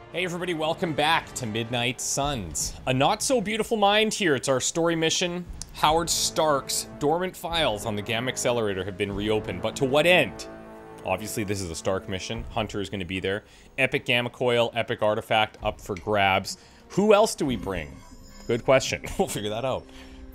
Hey everybody, welcome back to Midnight Suns. A not so beautiful mind here. It's our story mission. Howard Stark's dormant files on the Gamma Accelerator have been reopened, but to what end? Obviously this is a Stark mission. Hunter is going to be there. Epic Gamma Coil, Epic Artifact up for grabs. Who else do we bring? Good question. We'll figure that out.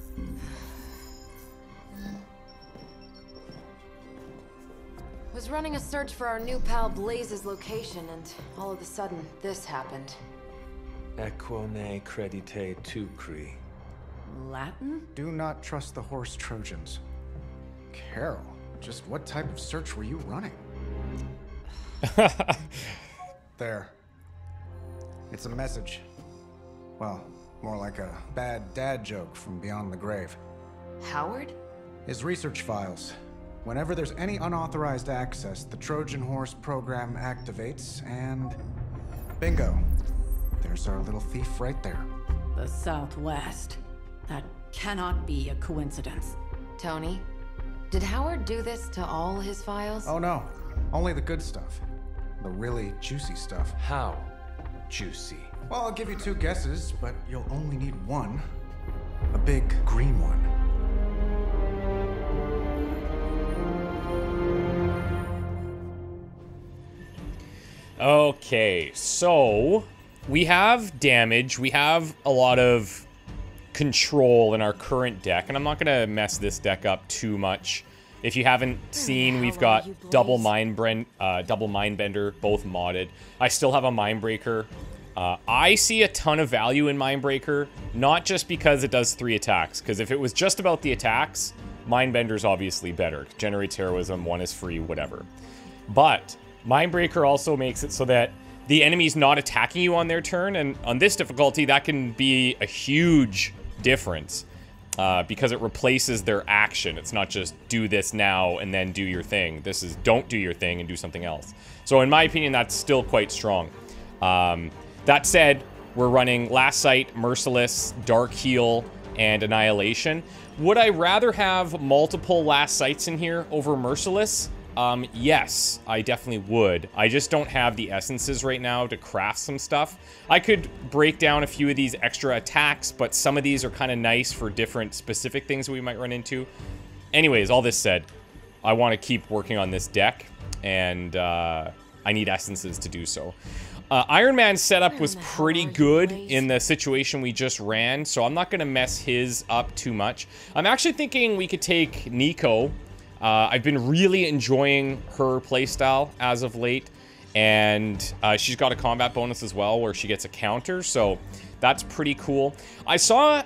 Was running a search for our new pal Blaze's location, and all of a sudden, this happened. Equone credite tucri. Latin? Do not trust the horse Trojans. Carol, just what type of search were you running? There. It's a message. Well, more like a bad dad joke from beyond the grave. Howard? His research files. Whenever there's any unauthorized access, the Trojan Horse program activates, and bingo. There's our little thief right there. The Southwest. That cannot be a coincidence. Tony, did Howard do this to all his files? Oh no, only the good stuff. The really juicy stuff. How juicy? Well, I'll give you two guesses, but you'll only need one. A big green one. Okay, so we have damage, we have a lot of control in our current deck, and I'm not going to mess this deck up too much. If you haven't seen, we've got double Mindbender, both modded. I still have a Mindbreaker. I see a ton of value in Mindbreaker, not just because it does 3 attacks, because if it was just about the attacks, Mindbender's obviously better. Generates heroism, 1 is free, whatever. But Mindbreaker also makes it so that the enemy's not attacking you on their turn, and on this difficulty, that can be a huge difference because it replaces their action. It's not just do this now and then do your thing. This is don't do your thing and do something else. So in my opinion, that's still quite strong. That said, we're running Last Sight, Merciless, Dark Heal, and Annihilation. Would I rather have multiple Last Sights in here over Merciless? Yes, I definitely would. I just don't have the essences right now to craft some stuff. I could break down a few of these extra attacks, but some of these are kind of nice for different specific things we might run into. Anyways, all this said, I want to keep working on this deck, and I need essences to do so. Iron Man's setup was pretty good in the situation we just ran, so I'm not going to mess his up too much. I'm actually thinking we could take Nico. I've been really enjoying her playstyle as of late, and she's got a combat bonus as well where she gets a counter, so that's pretty cool. I saw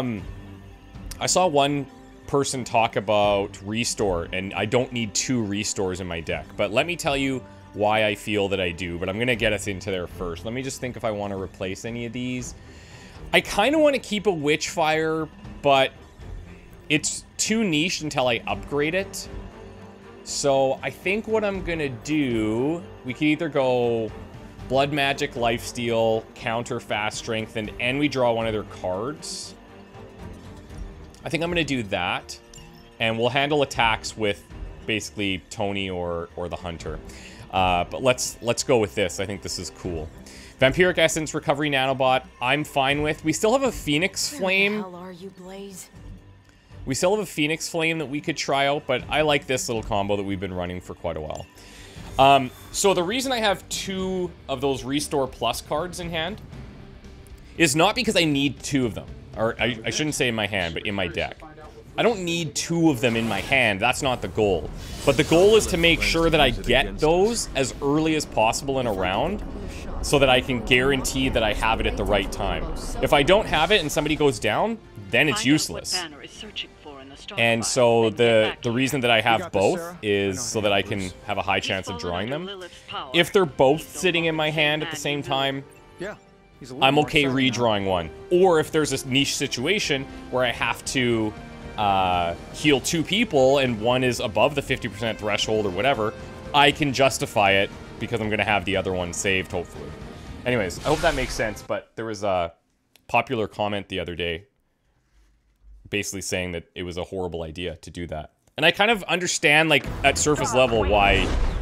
one person talk about restore, and I don't need 2 restores in my deck, but let me tell you why I feel that I do, but I'm gonna get us into there first. Let me just think if I want to replace any of these. I kind of want to keep a Witchfire, but it's too niche until I upgrade it. So I think what I'm gonna do, we can either go Blood Magic, Lifesteal, counter Fast Strengthened, and we draw one of their cards. I think I'm gonna do that, and we'll handle attacks with basically Tony or the Hunter. But let's go with this. I think this is cool. Vampiric Essence, Recovery Nanobot, I'm fine with. We still have a Phoenix Flame. Where the hell are you, Blaze? We still have a Phoenix Flame that we could try out, but I like this little combo that we've been running for quite a while. So the reason I have 2 of those Restore Plus cards in hand is not because I need 2 of them. Or I shouldn't say in my hand, but in my deck. I don't need 2 of them in my hand. That's not the goal. But the goal is to make sure that I get those as early as possible in a round so that I can guarantee that I have it at the right time. If I don't have it and somebody goes down, then it's useless. And so the reason that I have both is so that I can have a high chance of drawing them. If they're both sitting in my hand at the same time, I'm okay redrawing one. Or if there's this niche situation where I have to heal 2 people and one is above the 50% threshold or whatever, I can justify it because I'm going to have the other one saved, hopefully. Anyways, I hope that makes sense, but there was a popular comment the other day basically saying that it was a horrible idea to do that. And I kind of understand, like, at surface level why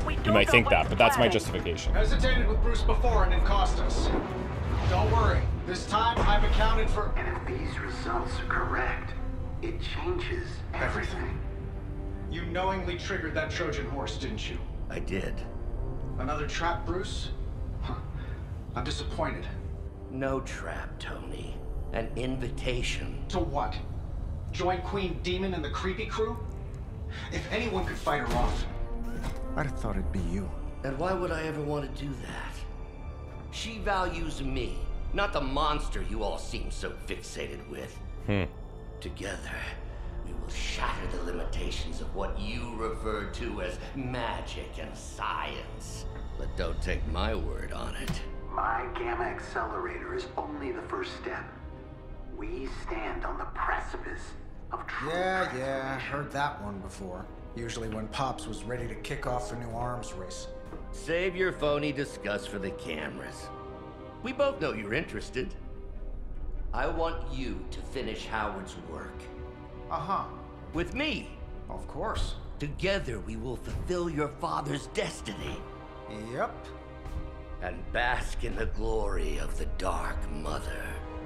You might think that, but that's my justification. Hesitated with Bruce before and it cost us. Don't worry. This time I've accounted for... And if these results are correct, it changes everything. You knowingly triggered that Trojan horse, didn't you? I did. Another trap, Bruce? Huh. I'm disappointed. No trap, Tony. An invitation. To what? Join Queen Demon and the creepy crew? If anyone could fight her off, I'd have thought it'd be you. And why would I ever want to do that? She values me, not the monster you all seem so fixated with. Together, we will shatter the limitations of what you refer to as magic and science. But don't take my word on it. My Gamma Accelerator is only the first step. We stand on the precipice of true Yeah, heard that one before. Usually when Pops was ready to kick off a new arms race. Save your phony disgust for the cameras. We both know you're interested. I want you to finish Howard's work. Uh-huh. With me. Of course. Together we will fulfill your father's destiny. Yep. And bask in the glory of the Dark Mother.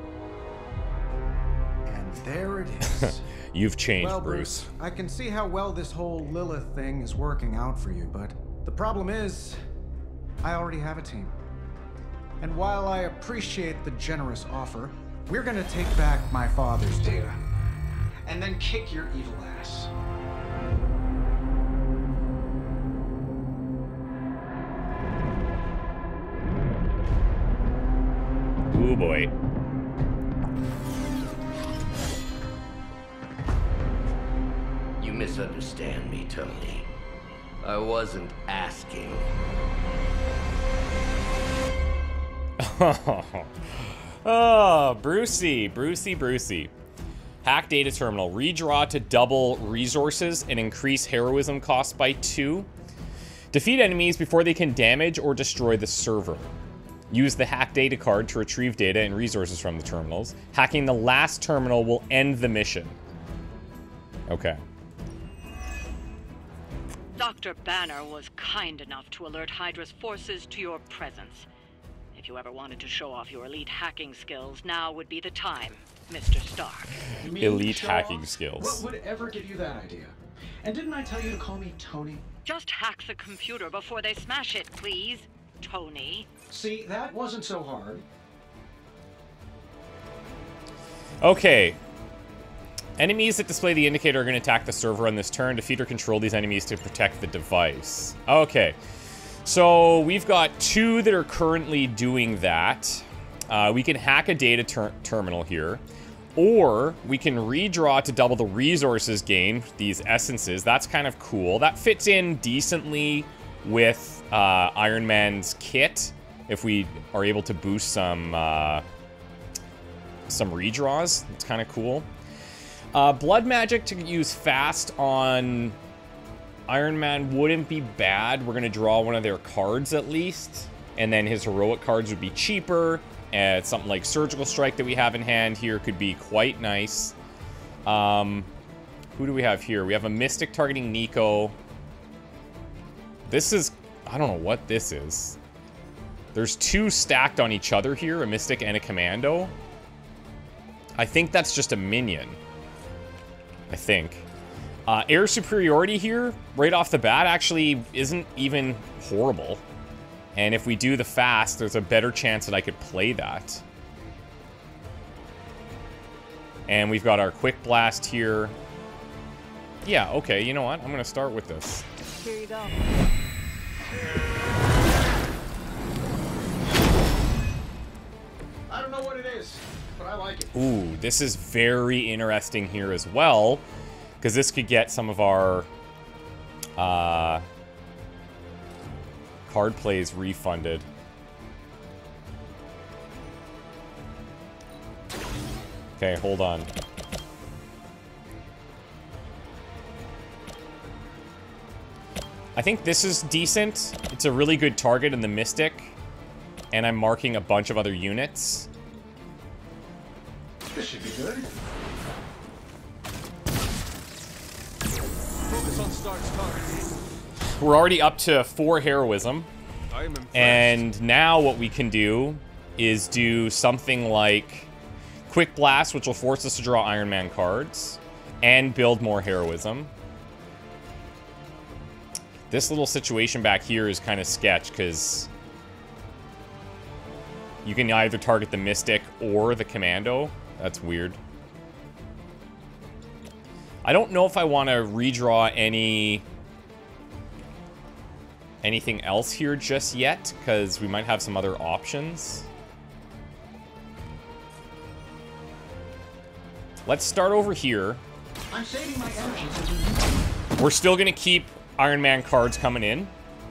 And there it is. You've changed, Well, Bruce. I can see how well this whole Lilith thing is working out for you, but the problem is, I already have a team. And while I appreciate the generous offer, we're gonna take back my father's data. And then kick your evil ass. Ooh, boy. You misunderstand me, Tony. I wasn't asking. Oh, Brucey. Hack data terminal. Redraw to double resources and increase heroism cost by 2. Defeat enemies before they can damage or destroy the server. Use the hack data card to retrieve data and resources from the terminals. Hacking the last terminal will end the mission. Okay. Dr. Banner was kind enough to alert Hydra's forces to your presence. If you ever wanted to show off your elite hacking skills, now would be the time, Mr. Stark. You mean Elite show hacking off? skills. What would ever give you that idea? And didn't I tell you to call me Tony? Just hack the computer before they smash it, please, Tony. See, that wasn't so hard. Okay. Enemies that display the indicator are going to attack the server on this turn. Defeat or control these enemies to protect the device. Okay. So we've got 2 that are currently doing that. We can hack a data terminal here. Or we can redraw to double the resources gained, these essences. That's kind of cool. That fits in decently with Iron Man's kit. If we are able to boost some redraws. It's kind of cool. Blood magic to use fast on Iron Man wouldn't be bad. We're going to draw one of their cards at least. And then his heroic cards would be cheaper. And something like Surgical Strike that we have in hand here could be quite nice. Who do we have here? We have a Mystic targeting Nico. This is... I don't know what this is. There's 2 stacked on each other here. A Mystic and a Commando. I think that's just a minion. I think. Air superiority here, right off the bat, actually isn't even horrible. And if we do the fast, there's a better chance that I could play that. And we've got our quick blast here. Yeah, okay, you know what? I'm going to start with this. Here you go. I don't know what it is, but I like it. Ooh, this is very interesting here as well. Because this could get some of our card plays refunded. Okay, hold on. I think this is decent. It's a really good target in the Mystic. And I'm marking a bunch of other units. This should be good. Focus on Stark's target. We're already up to 4 heroism. I am impressed. And now what we can do is do something like Quick Blast, which will force us to draw Iron Man cards and build more heroism. This little situation back here is kind of sketch because you can either target the Mystic or the Commando. That's weird. I don't know if I want to redraw anything else here just yet, because we might have some other options. Let's start over here. I'm saving my energy. We're still going to keep Iron Man cards coming in.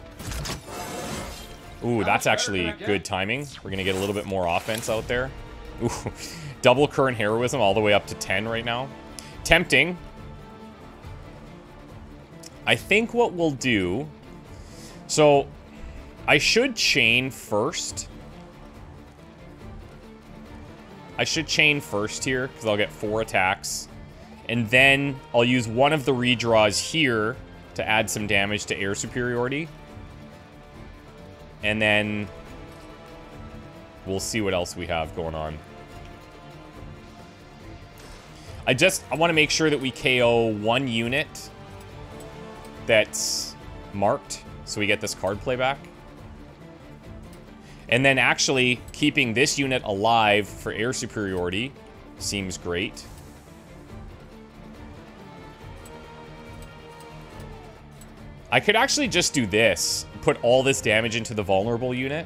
Ooh, that's actually good timing. We're going to get a little bit more offense out there. Ooh, double current heroism all the way up to 10 right now. Tempting. I think what we'll do... So, I should chain first. I should chain first here, because I'll get 4 attacks. And then I'll use one of the redraws here to add some damage to air superiority. And then we'll see what else we have going on. I want to make sure that we KO 1 unit that's marked, so we get this card play back. And then actually keeping this unit alive for air superiority seems great. I could actually just do this. Put all this damage into the vulnerable unit.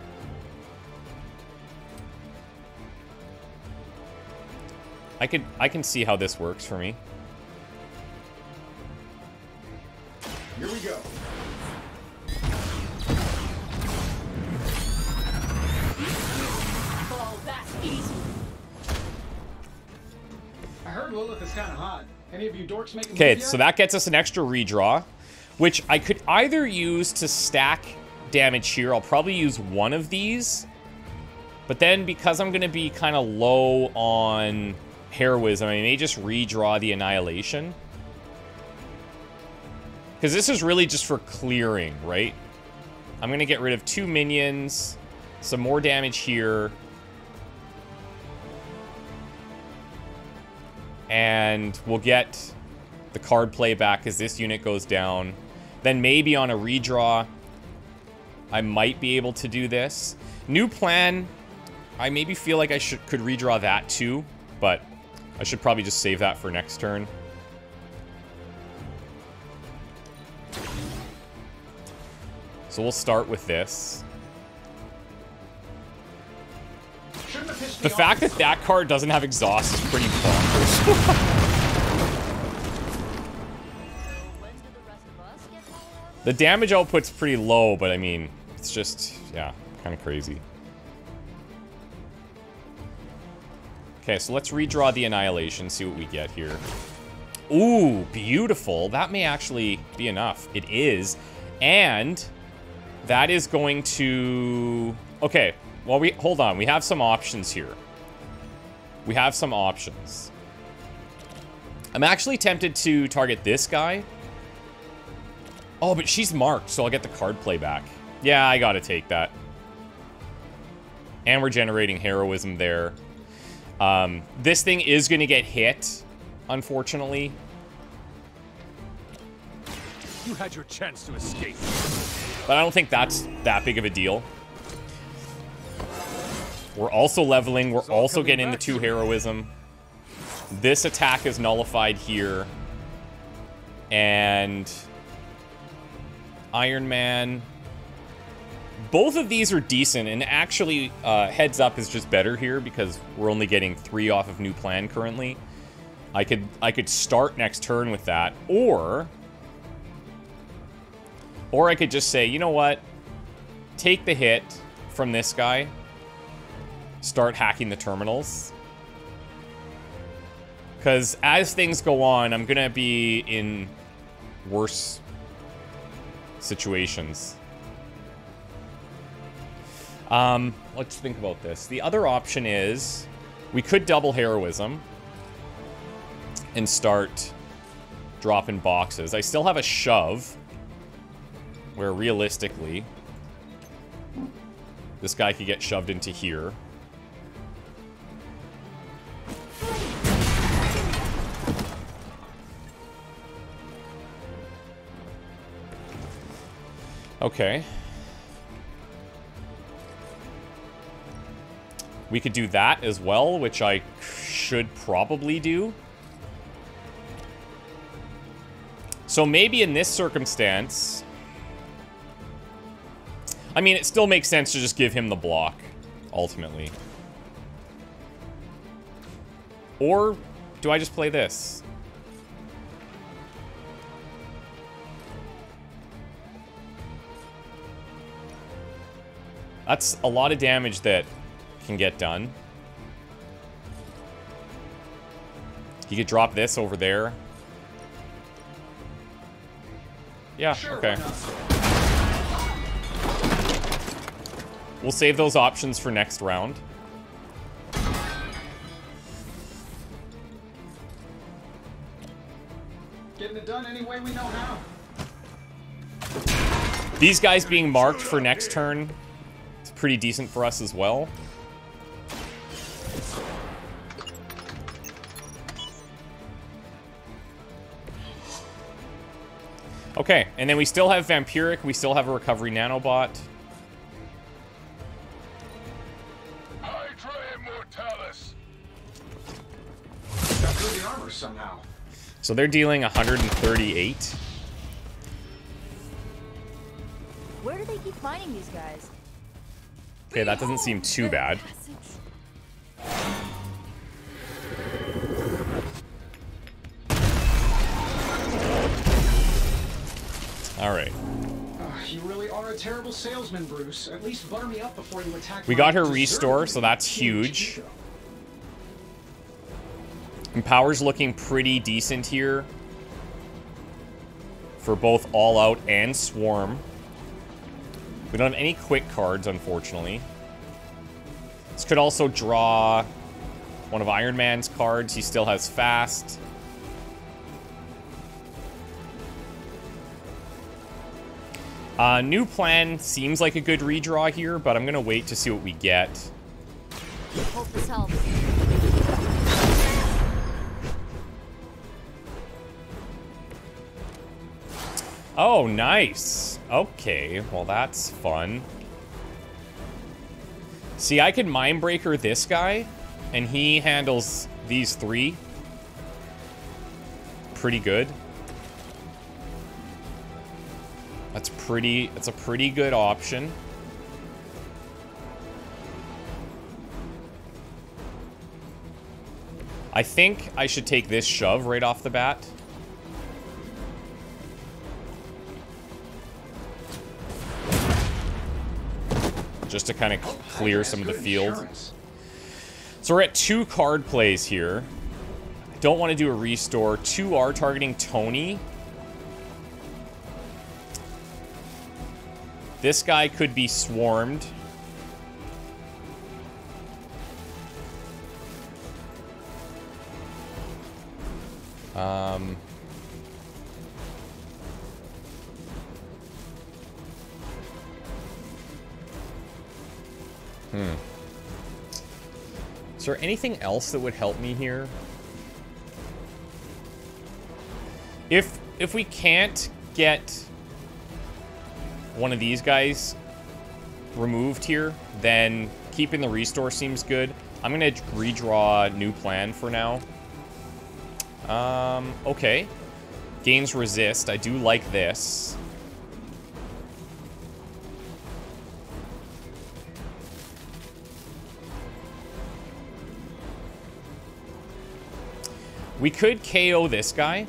I can see how this works for me. Here we go. Oh, that's easy. I heard Lilith is kind of hot. Any of you dorks making Okay, so that gets us an extra redraw, which I could either use to stack damage here. I'll probably use one of these. But then because I'm going to be kind of low on heroism, I may just redraw the Annihilation. Because this is really just for clearing, right? I'm going to get rid of 2 minions, some more damage here. And we'll get the card play back as this unit goes down. Then maybe on a redraw, I might be able to do this. New plan, I maybe feel like I could redraw that too, but I should probably just save that for next turn. So we'll start with this. The fact that that card doesn't have exhaust is pretty bonkers. The damage output's pretty low, but I mean, it's just, yeah, kind of crazy. Okay, so let's redraw the Annihilation, see what we get here. Ooh, beautiful. That may actually be enough. It is. And that is going to... Okay, well, hold on. We have some options here. We have some options. I'm actually tempted to target this guy. Oh, but she's marked, so I'll get the card play back. Yeah, I gotta take that. And we're generating heroism there. This thing is gonna get hit, unfortunately. You had your chance to escape. But I don't think that's that big of a deal. We're also leveling. We're also getting the 2 heroism. This attack is nullified here. And Iron Man. Both of these are decent, and actually heads up is just better here because we're only getting 3 off of new plan currently. I could start next turn with that, or I could just say, you know what? Take the hit from this guy. Start hacking the terminals. Because as things go on, I'm going to be in worse situations. Let's think about this. The other option is we could double heroism and start dropping boxes. I still have a shove. where realistically, this guy could get shoved into here. Okay. We could do that as well, which I should probably do. So maybe in this circumstance... I mean, it still makes sense to just give him the block, ultimately. Or do I just play this? That's a lot of damage that can get done. He could drop this over there. Yeah, sure, okay. We'll save those options for next round. Getting it done any way we know how. These guys being marked for next turn, it's pretty decent for us as well. Okay, and then we still have Vampiric, we still have a Recovery Nanobot. Got through the armor somehow. So they're dealing 138. Where do they keep finding these guys? Okay, that doesn't seem too bad. Alright. You really are a terrible salesman, Bruce. At least butter me up before you attack. We got her restore, so that's huge. And Power's looking pretty decent here for both All Out and Swarm. We don't have any quick cards, unfortunately. This could also draw one of Iron Man's cards. He still has Fast. New Plan seems like a good redraw here, but I'm gonna wait to see what we get. Hope this helps. Oh, nice. Okay, well that's fun. See, I could Mindbreaker this guy, and he handles these three. Pretty good. That's a pretty good option. I think I should take this shove right off the bat. Just to kind of clear some of the field. So we're at 2 card plays here. I don't want to do a restore. 2 are targeting Tony. This guy could be swarmed. Is there anything else that would help me here? If we can't get one of these guys removed here, then keeping the restore seems good. I'm gonna redraw New Plan for now. Okay. Gains resist. I do like this. We could KO this guy.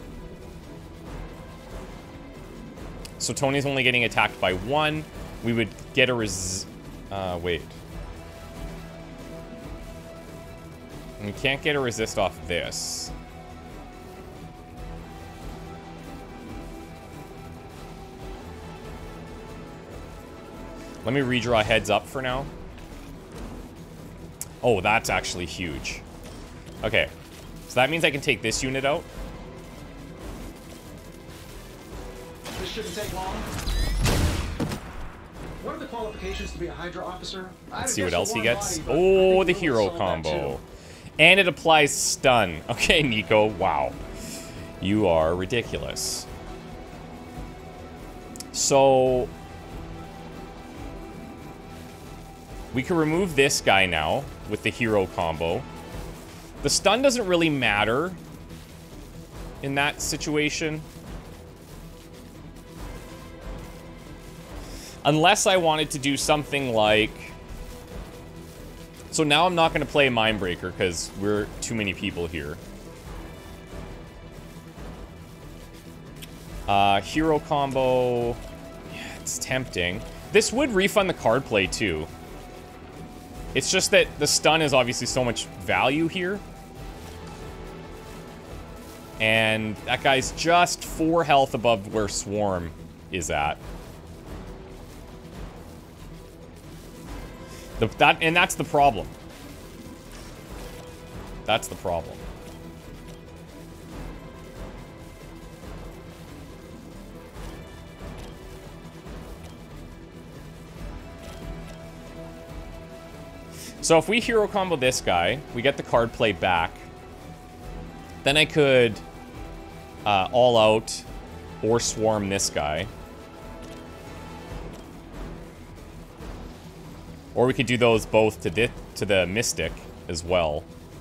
So Tony's only getting attacked by 1. We would get a wait. We can't get a resist off this. Let me redraw heads up for now. Oh, that's actually huge. Okay. So that means I can take this unit out. This shouldn't take long. What are the qualifications to be a Hydra officer? Let's see what else he gets. Oh, the hero combo. And it applies stun. Okay, Nico, wow. You are ridiculous. So we can remove this guy now with the hero combo. The stun doesn't really matter in that situation. Unless I wanted to do something like... So now I'm not going to play Mindbreaker because we're too many people here. Hero combo... Yeah, it's tempting. This would refund the card play too. It's just that the stun is obviously so much value here. And that guy's just 4 health above where Swarm is at. And that's the problem. That's the problem. So if we hero combo this guy, we get the card play back. Then I could all out or swarm this guy. Or we could do those both to the Mystic as well.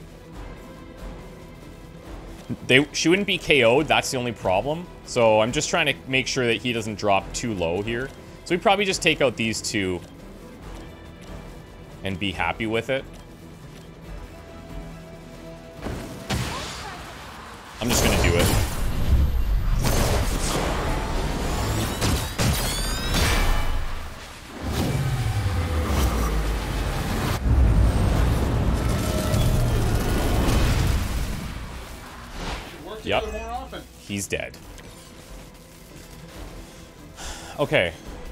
She wouldn't be KO'd, that's the only problem. So I'm just trying to make sure that he doesn't drop too low here. So we probably just take out these two and be happy with it. I'm just gonna do it. Yep. He's dead. Okay.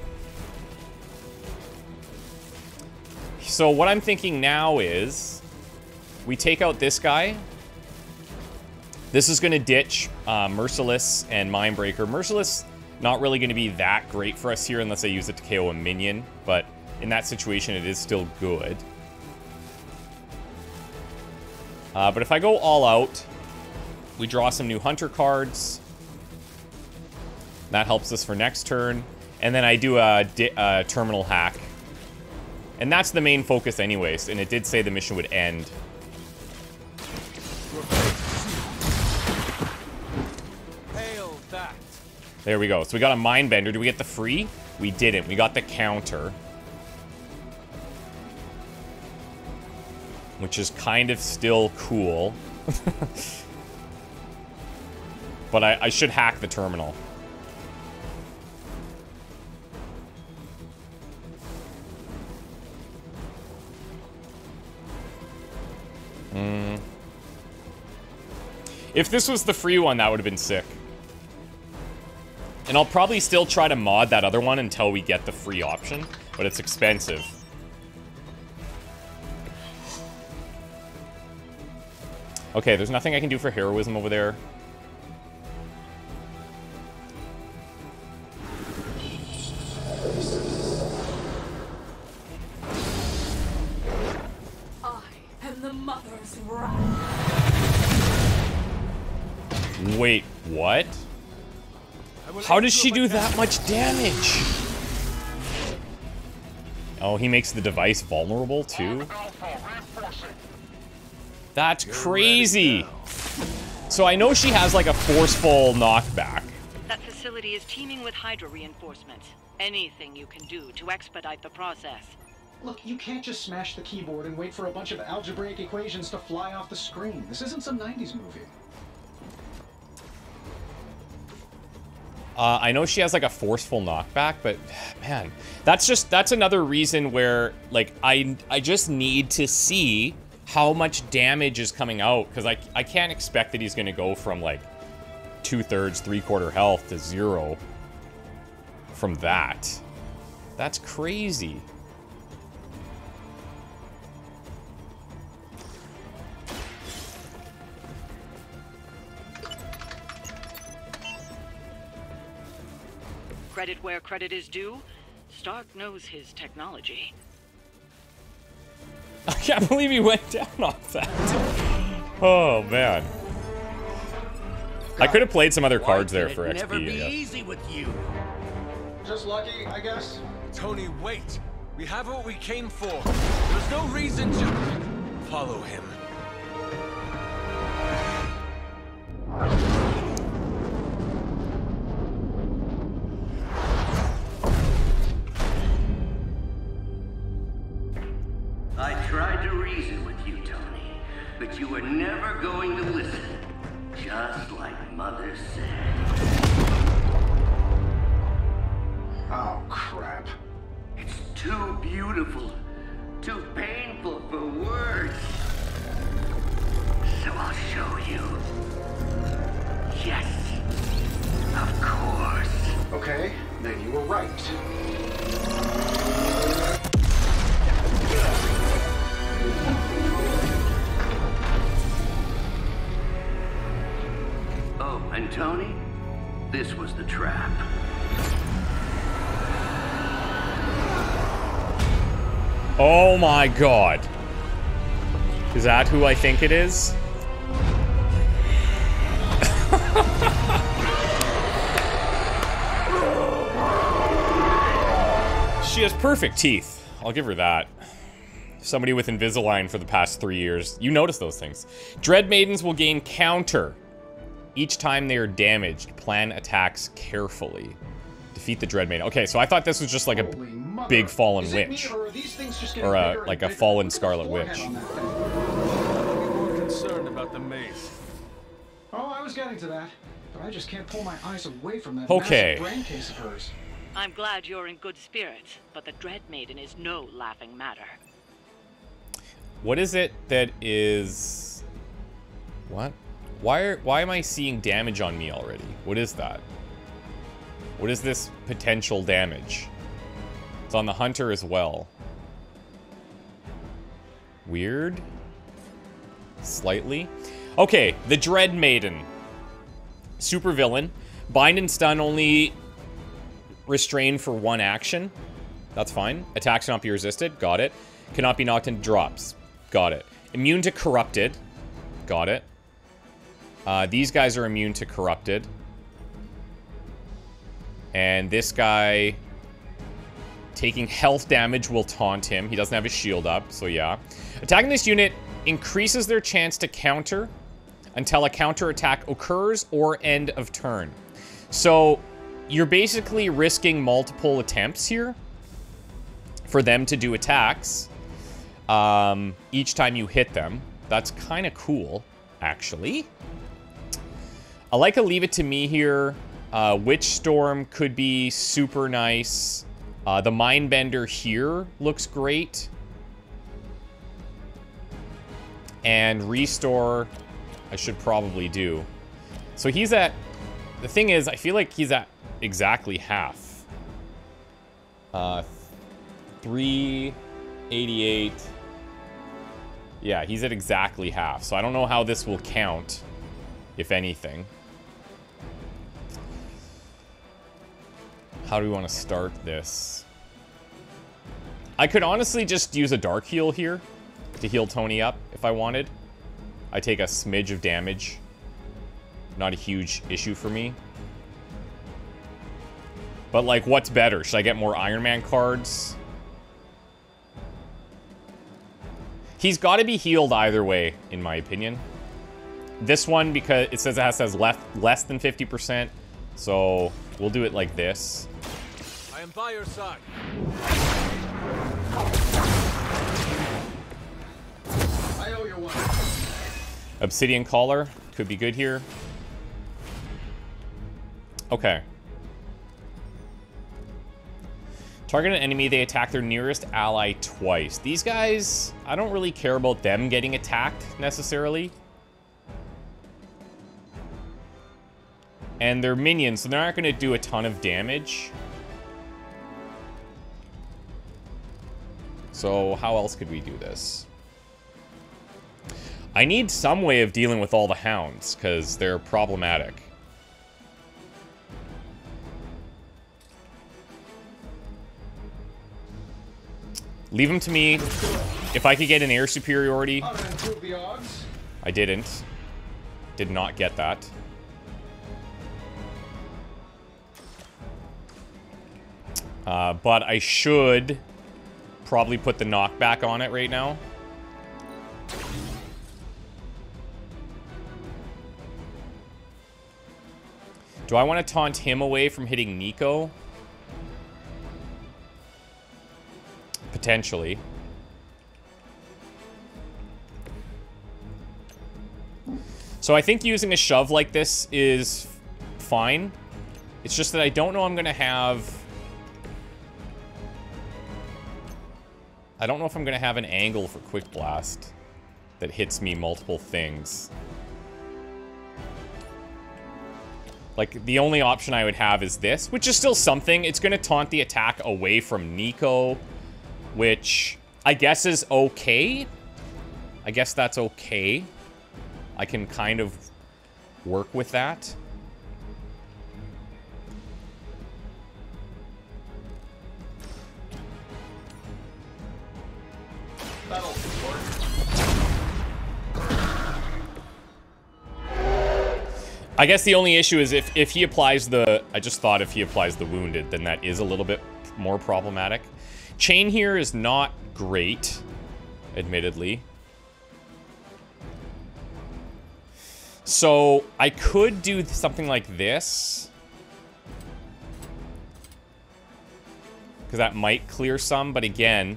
So what I'm thinking now is we take out this guy. This is going to ditch Merciless and Mindbreaker. Merciless, not really going to be that great for us here unless I use it to KO a minion. But in that situation, it is still good. But if I go all out, we draw some new Hunter cards. That helps us for next turn. And then I do a terminal hack. And that's the main focus anyways. And it did say the mission would end. Hail that. There we go. So we got a Mindbender. Did we get the free? We didn't. We got the counter. Which is kind of still cool. But I should hack the terminal. If this was the free one, that would have been sick. And I'll probably still try to mod that other one until we get the free option, but it's expensive. Okay, there's nothing I can do for heroism over there. I am the mother's wrath. Wait, what? How does she do that much damage? Oh, he makes the device vulnerable too? That's crazy. So I know she has like a forceful knockback. That facility is teeming with Hydra reinforcements. Anything you can do to expedite the process. Look, you can't just smash the keyboard and wait for a bunch of algebraic equations to fly off the screen. This isn't some 90s movie. I know she has like a forceful knockback, but man, that's another reason where like I just need to see how much damage is coming out, because I can't expect that he's going to go from like 2/3, 3/4 health to 0 from that. That's crazy. Credit where credit is due. Stark knows his technology. I can't believe he went down on that. Oh, man. I could have played some other cards there for XP, Never be I guess. easy with you. Just lucky, I guess. Tony, wait. We have what we came for. There's no reason to follow him. I tried to reason with you, Tony, but you were never going to listen. Just like Mother said. Oh, crap. It's too beautiful, too painful for words. So I'll show you. Yes, of course. Okay, then you were right. Oh, and Tony, this was the trap. Oh my god. Is that who I think it is? She has perfect teeth. I'll give her that. Somebody with Invisalign for the past 3 years. You notice those things. Dread Maidens will gain counter each time they are damaged. Plan attacks carefully. Defeat the Dread Maiden. Okay, so I thought this was just like a big fallen witch. Or like a fallen Scarlet Witch. I'm more concerned about the maze. Oh, I was getting to that. But I just can't pull my eyes away from that Okay. massive brain case of hers. I'm glad you're in good spirits, but the Dread Maiden is no laughing matter. What is it that is... What? Why am I seeing damage on me already? What is that? What is this potential damage? It's on the hunter as well. Weird. Slightly. Okay, the Dread Maiden. Super villain. Bind and stun only restrained for one action. That's fine. Attacks cannot be resisted. Got it. Cannot be knocked into drops. Got it. Immune to corrupted. Got it. These guys are immune to corrupted. And this guy taking health damage will taunt him. He doesn't have his shield up, so yeah. Attacking this unit increases their chance to counter until a counter attack occurs or end of turn. So you're basically risking multiple attempts here for them to do attacks each time you hit them. That's kind of cool, actually. I like a leave it to me here. Witch Storm could be super nice. The Mindbender here looks great. And Restore, I should probably do. So he's at... The thing is, I feel like he's at exactly half. 388. Yeah, he's at exactly half. So I don't know how this will count, if anything. How do we want to start this? I could honestly just use a Dark Heal here to heal Tony up if I wanted. I take a smidge of damage. Not a huge issue for me. But, like, what's better? Should I get more Iron Man cards? He's got to be healed either way, in my opinion. This one, because it says it has less than 50%. So, we'll do it like this. I am by your side. I owe you one. Obsidian Collar could be good here. Okay. Target an enemy, they attack their nearest ally twice. These guys, I don't really care about them getting attacked, necessarily. And they're minions, so they're not going to do a ton of damage. So, how else could we do this? I need some way of dealing with all the hounds, because they're problematic. Leave him to me. If I could get an air superiority. I didn't. Did not get that. But I should probably put the knockback on it right now. Do I want to taunt him away from hitting Nico? Potentially. So I think using a shove like this is fine. It's just that I don't know I'm going to have... I don't know if I'm going to have an angle for Quick Blast that hits me multiple things. Like, the only option I would have is this, which is still something. It's going to taunt the attack away from Nico, which I guess is okay. I guess that's okay. I can kind of work with that. I guess the only issue is if he applies the... I just thought if he applies the wounded, then that is a little bit more problematic. Chain here is not great, admittedly. So I could do something like this. Because that might clear some, but again...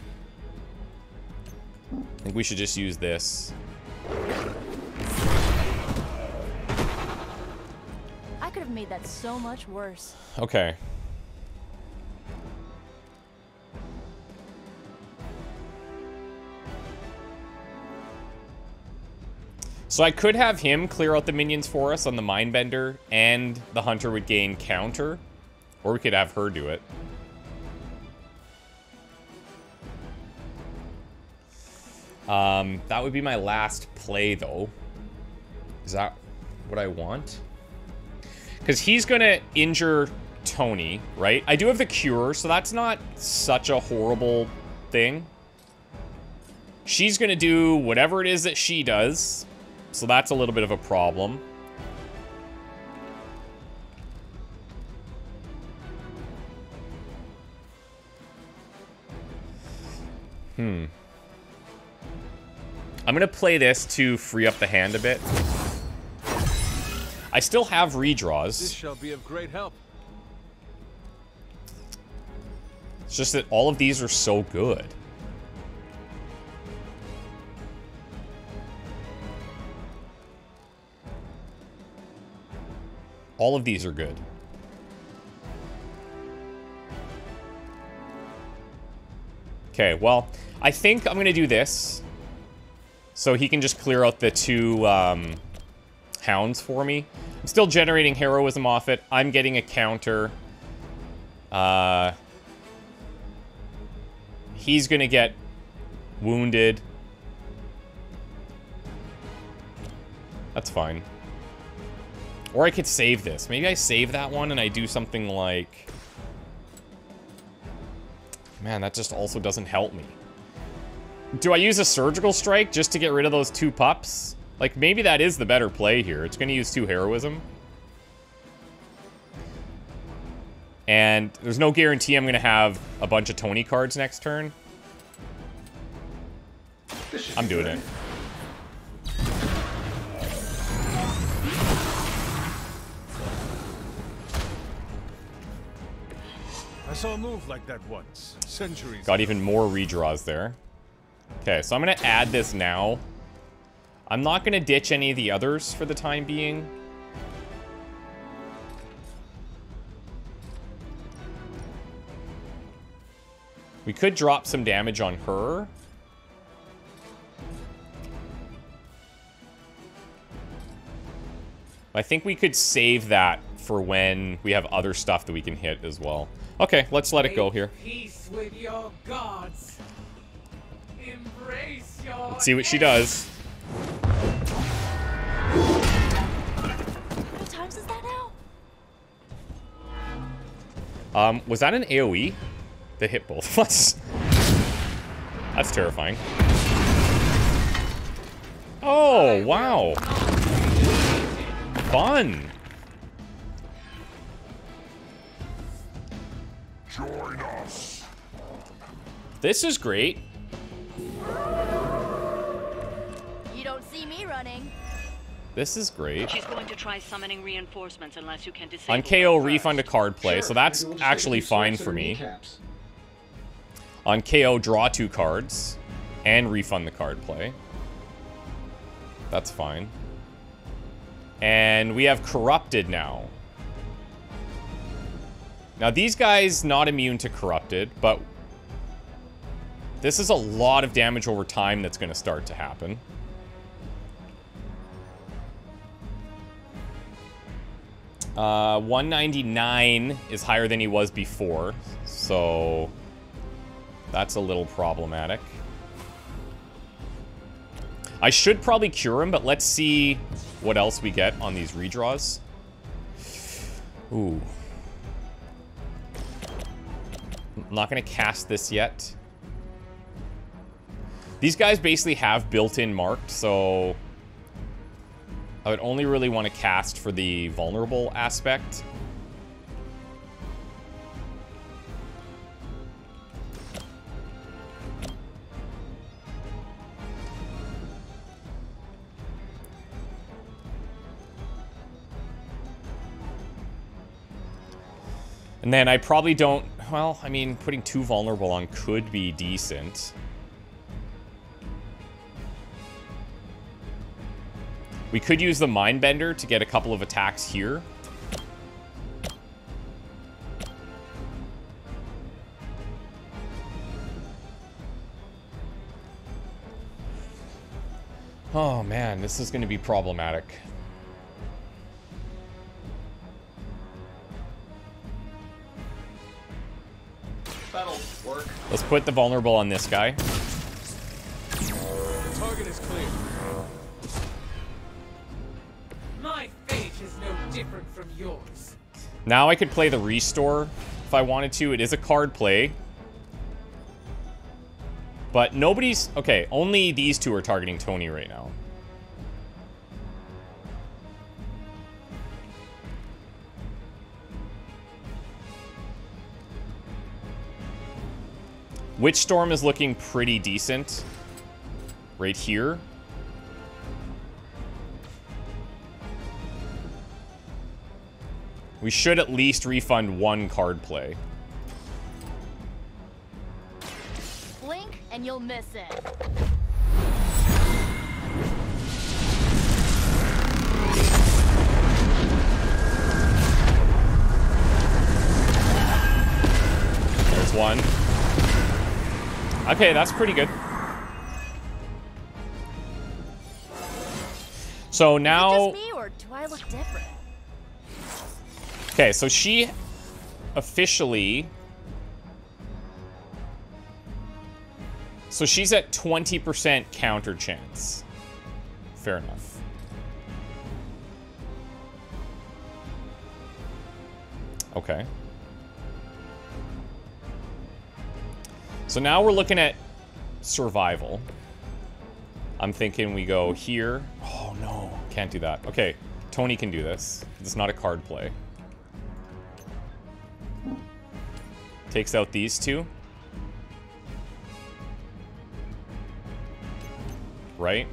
I think we should just use this. I could have made that so much worse. Okay. So I could have him clear out the minions for us on the Mindbender, and the Hunter would gain counter. Or we could have her do it. That would be my last play, though. Is that what I want? Because he's going to injure Tony, right? I do have the cure, so that's not such a horrible thing. She's going to do whatever it is that she does. So that's a little bit of a problem. I'm going to play this to free up the hand a bit. I still have redraws. This shall be of great help. It's just that all of these are so good. All of these are good. Okay, well, I think I'm going to do this. So he can just clear out the two hounds for me. I'm still generating heroism off it. I'm getting a counter. He's going to get wounded. That's fine. Or I could save this. Maybe I save that one and I do something like... Man, that just also doesn't help me. Do I use a surgical strike just to get rid of those two pups? Like, maybe that is the better play here. It's going to use 2 heroism. And there's no guarantee I'm going to have a bunch of Tony cards next turn. I'm doing it. I saw a move like that once, centuries Got even more redraws there. Okay, so I'm going to add this now. I'm not going to ditch any of the others for the time being. We could drop some damage on her. I think we could save that for when we have other stuff that we can hit as well. Okay, let's let it go here. Peace with your gods. Embrace your Let's see what she does. How many times is that now? Was that an AoE that hit both of us? That's terrifying. Oh, wow. Fun. Join us. This is great. You don't see me running. This is great. She's going to try summoning reinforcements unless you can disable On KO, them refund a first. card play, so that's actually fine for me. On KO, draw 2 cards and refund the card play. That's fine. And we have Corrupted now. Now, these guys not immune to Corrupted, but this is a lot of damage over time that's going to start to happen. Uh, 199 is higher than he was before, so that's a little problematic. I should probably cure him, but let's see what else we get on these redraws. Ooh. I'm not going to cast this yet. These guys basically have built-in marked, so I would only really want to cast for the vulnerable aspect. And then I probably don't... Well, I mean, putting 2 vulnerable on could be decent. We could use the Mindbender to get a couple of attacks here. Oh man, this is going to be problematic. That'll work. Let's put the vulnerable on this guy. The target is clear. My fate is no different from yours. Now I could play the Restore if I wanted to. It is a card play. But nobody's... Okay, only these 2 are targeting Tony right now. Witchstorm is looking pretty decent. Right here. We should at least refund 1 card play. Blink and you'll miss it. There's 1. Okay, that's pretty good. So now... Is it just me or do I look different? Okay, so she officially... So she's at 20% counter chance. Fair enough. Okay. So now we're looking at survival. I'm thinking we go here. Oh no, can't do that. Okay, Tony can do this. It's not a card play. Takes out these 2. Right?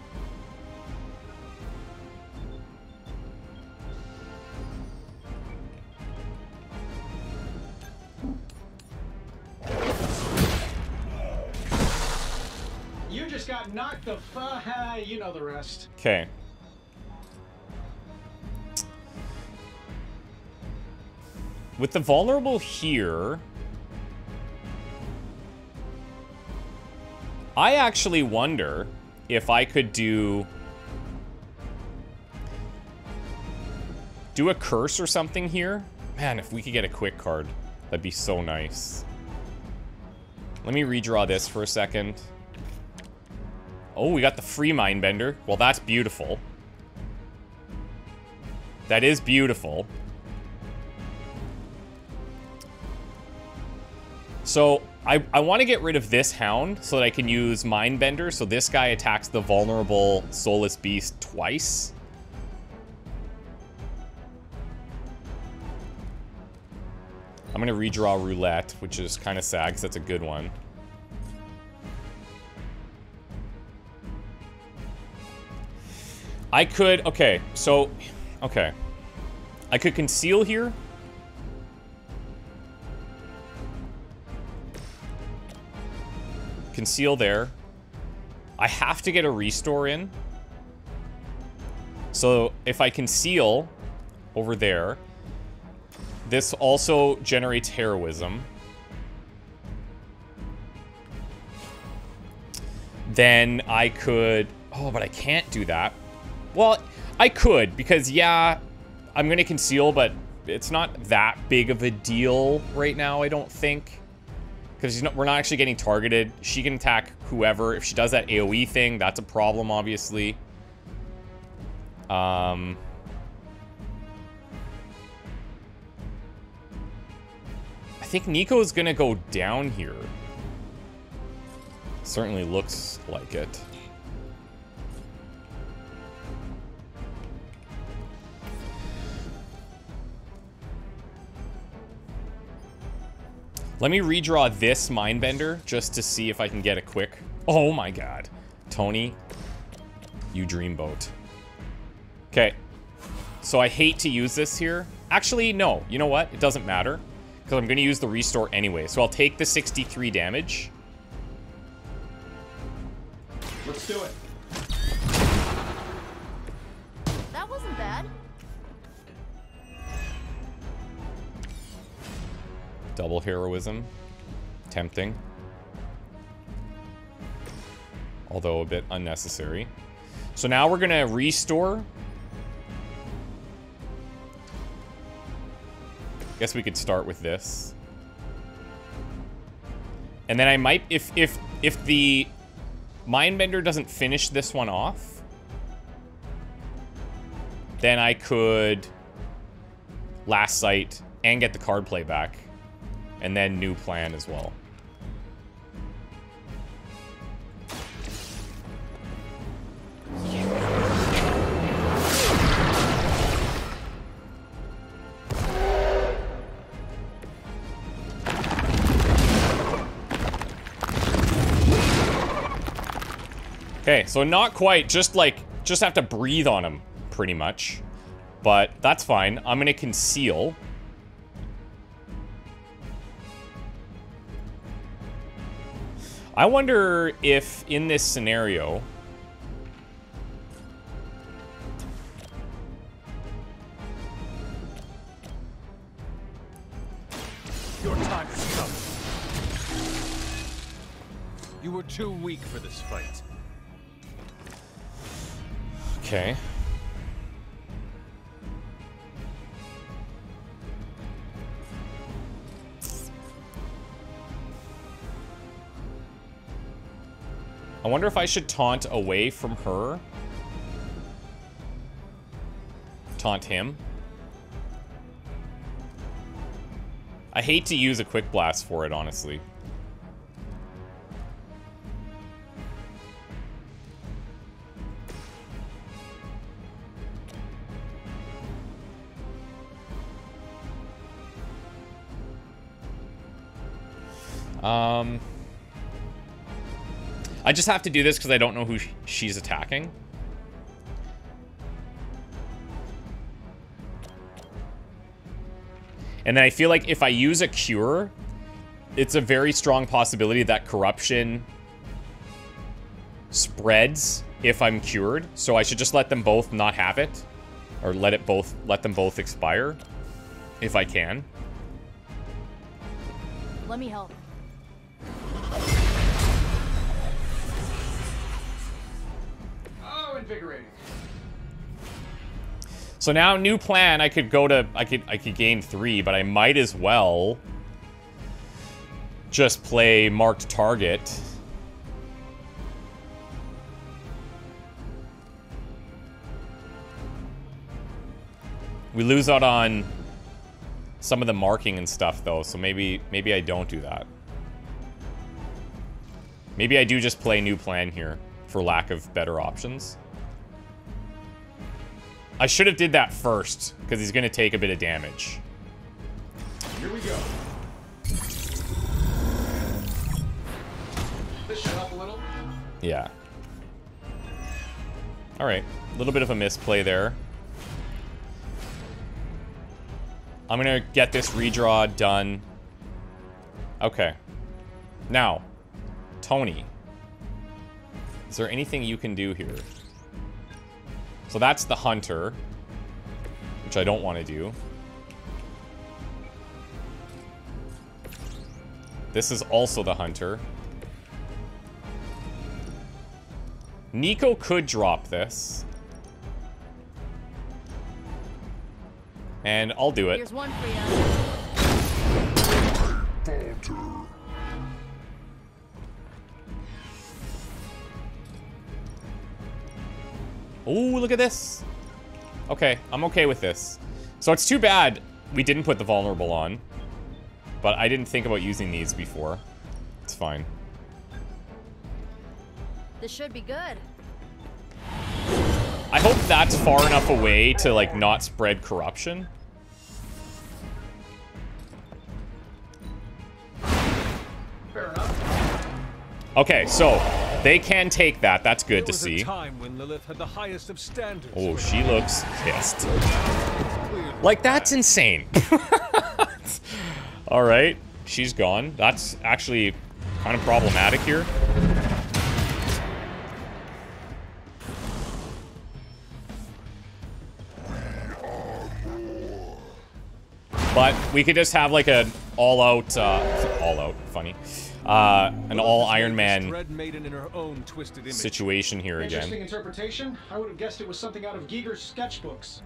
You just got knocked the you know the rest. Okay. With the vulnerable here, I actually wonder if I could do a curse or something here. Man, if we could get a quick card, that'd be so nice. Let me redraw this for a second. Oh, we got the free Mindbender. Well, that's beautiful. That is beautiful. So, I want to get rid of this hound so that I can use Mindbender, so this guy attacks the vulnerable soulless beast twice. I'm going to redraw roulette, which is kind of sad because that's a good one. I could, okay, so, okay. I could conceal here. Conceal there. I have to get a restore in. So if I conceal over there, this also generates heroism. Then I could, oh, but I can't do that. Well, I could, because yeah, I'm gonna conceal, but it's not that big of a deal right now, I don't think. Because we're not actually getting targeted. She can attack whoever. If she does that AoE thing, that's a problem, obviously. I think Nico's gonna go down here. Certainly looks like it. Let me redraw this Mindbender just to see if I can get a quick... Oh my god. Tony, you dreamboat. Okay. So I hate to use this here. Actually, no. You know what? It doesn't matter. Because I'm going to use the restore anyway. So I'll take the 63 damage. Let's do it. That wasn't bad. Double heroism. Tempting. Although a bit unnecessary. So now we're gonna restore. Guess we could start with this. And then I might, if the Mindbender doesn't finish this one off, then I could Last Sight and get the card play back. And then new plan as well. Okay, so not quite, just have to breathe on him, pretty much. But that's fine. I'm gonna conceal. I wonder if in this scenario... Your time has come. You were too weak for this fight. Okay. I wonder if I should taunt away from her. Taunt him. I hate to use a quick blast for it, honestly. I just have to do this because I don't know who she's attacking. And then I feel like if I use a cure, it's a very strong possibility that corruption spreads if I'm cured. So I should just let them both not have it, or let them both expire if I can. Let me help. Oh, invigorating. So now, new plan, I could gain 3, but I might as well just play marked target. We lose out on some of the marking and stuff though, so maybe I don't do that. Maybe I do just play new plan here for lack of better options. I should have did that first, because he's going to take a bit of damage. Here we go. This should help a little. Yeah. Alright. A little bit of a misplay there. I'm going to get this redraw done. Okay. Now, Tony. Is there anything you can do here? So that's the hunter, which I don't want to do. This is also the hunter. Nico could drop this. And I'll do it. Here's one for you. Oh, look at this. Okay, I'm okay with this. So it's too bad we didn't put the vulnerable on. But I didn't think about using these before. It's fine. This should be good. I hope that's far enough away to, like, not spread corruption. Fair enough. Okay, so they can take that. That's good to see. Time when Lilith had the highest of standards. Oh, she looks pissed. Like, that's insane. All right, she's gone. That's actually kind of problematic here. But we could just have like an all-out, funny, an all Iron Man situation here again. Interesting interpretation. I would have guessed it was something out of Giger's sketchbooks.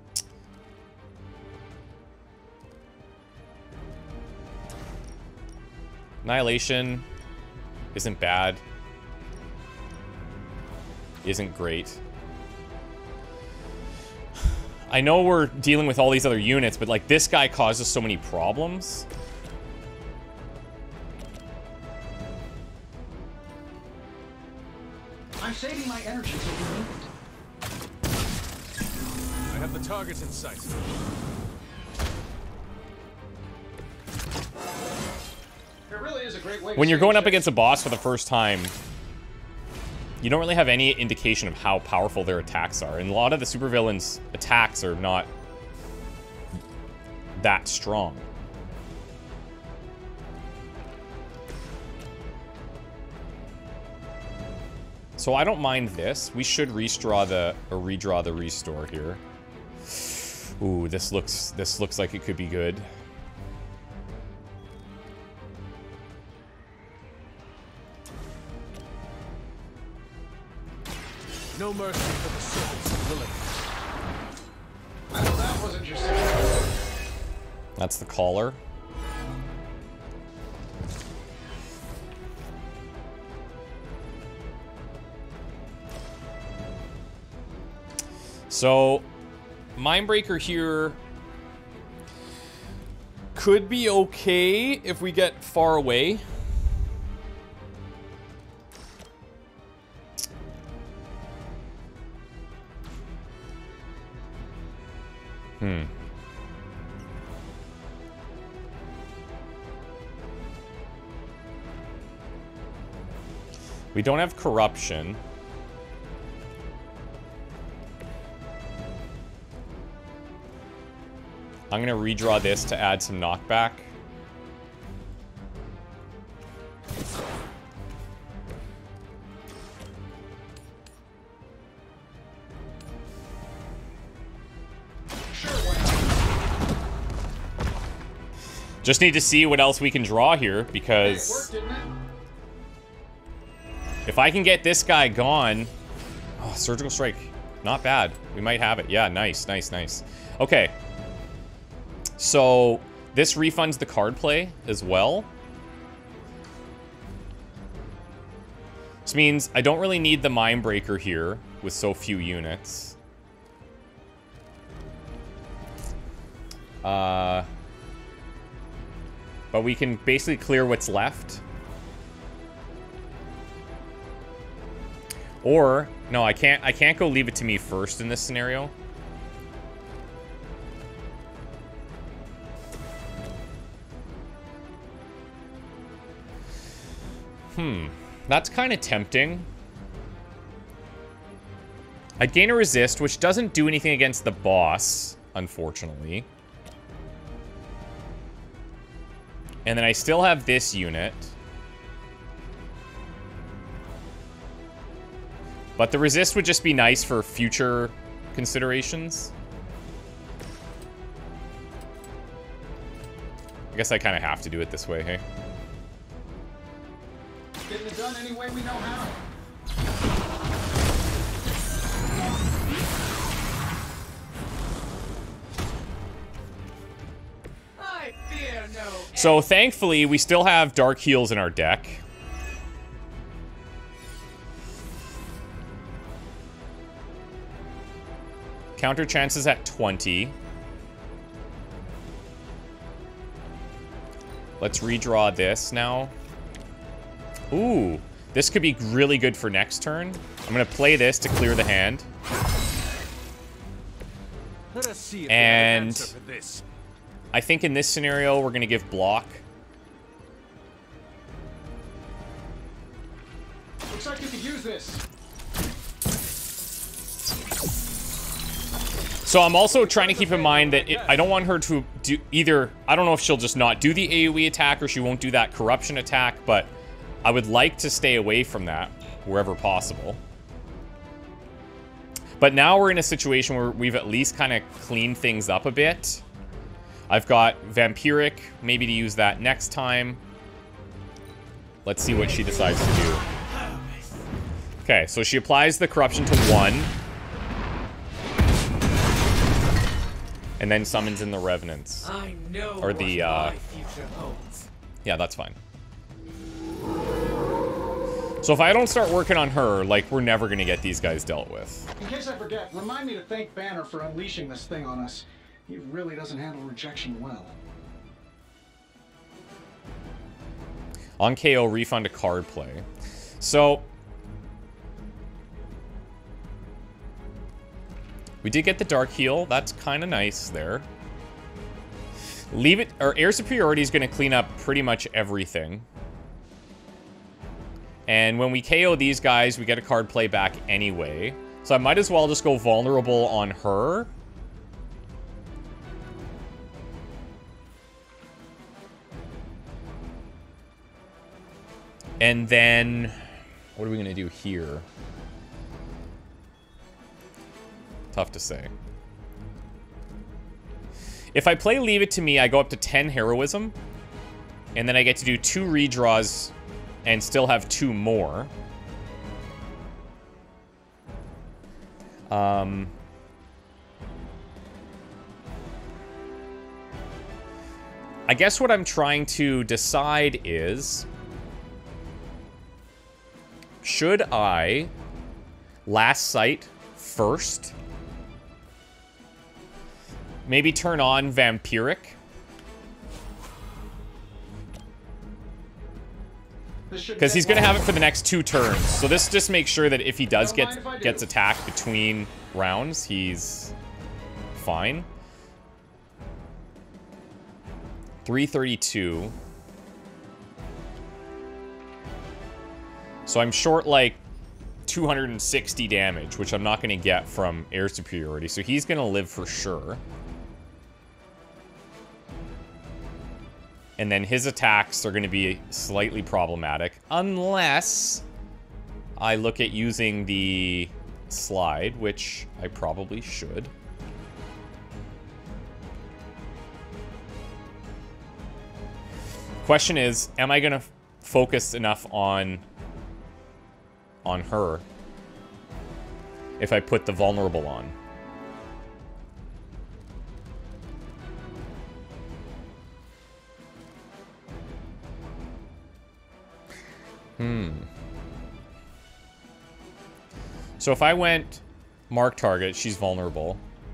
Annihilation isn't bad. Isn't great. I know we're dealing with all these other units, but like this guy causes so many problems. I'm saving my energy till we need it. I have the targets in sight. There really is a great way When you're going up against a boss for the first time, you don't really have any indication of how powerful their attacks are. And a lot of the supervillains' attacks are not that strong. So I don't mind this. We should redraw the restore here. Ooh, this looks like it could be good. No mercy for the servants of Lilith. I know that wasn't your signature. That's the collar. So, Mindbreaker here could be okay if we get far away. We don't have corruption. I'm gonna redraw this to add some knockback. Just need to see what else we can draw here, because It worked, didn't it? if I can get this guy gone... Oh, Surgical Strike. Not bad. We might have it. Yeah, nice, nice, nice. Okay. So, this refunds the card play as well. This means I don't really need the Mindbreaker here with so few units. But we can basically clear what's left. Or, no, I can't go Leave It to Me first in this scenario. That's kind of tempting. I'd gain a resist, which doesn't do anything against the boss, unfortunately. And then I still have this unit. But the resist would just be nice for future considerations. I guess I kind of have to do it this way, hey? Getting it done any way we know how. I fear no end. So thankfully, we still have Dark Heals in our deck. Counter chances at 20. Let's redraw this now. Ooh, this could be really good for next turn. I'm gonna play this to clear the hand. Let us see if And we have an answer for this. I think in this scenario, we're gonna give block. Looks like you could use this. So I'm also trying to keep in mind that I don't want her to do either. I don't know if she'll just not do the AoE attack or she won't do that corruption attack, but I would like to stay away from that wherever possible. But now we're in a situation where we've at least kind of cleaned things up a bit. I've got Vampiric, maybe to use that next time. Let's see what she decides to do. Okay, so she applies the corruption to 1. And then summons in the Revenants. I know Or the, what my future holds. Yeah, that's fine. So if I don't start working on her, like, we're never gonna get these guys dealt with. In case I forget, remind me to thank Banner for unleashing this thing on us. He really doesn't handle rejection well. On KO, refund a card play. So we did get the Dark Heal. That's kind of nice there. Leave it, or Air Superiority is going to clean up pretty much everything. And when we KO these guys, we get a card play back anyway. So I might as well just go vulnerable on her. And then, what are we going to do here? Tough to say. If I play Leave It to Me, I go up to 10 heroism. And then I get to do 2 redraws and still have 2 more. I guess what I'm trying to decide is, should I Last Sight first? Maybe turn on Vampiric? Because he's going to have it for the next 2 turns. So this just makes sure that if he does gets attacked between rounds, he's fine. 332. So I'm short like 260 damage, which I'm not going to get from Air Superiority. So he's going to live for sure. And then his attacks are going to be slightly problematic. Unless I look at using the slide, which I probably should. Question is, am I going to focus enough on her if I put the vulnerable on? So if I went mark target, she's vulnerable.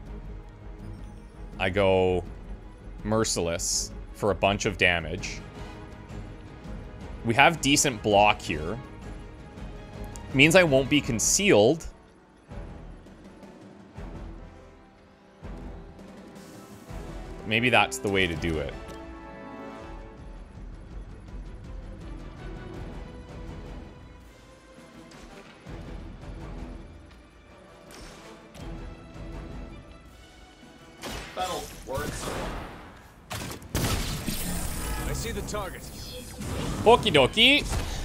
I go merciless for a bunch of damage. We have decent block here. Means I won't be concealed. Maybe that's the way to do it. That'll work. I see the target. Okie dokie.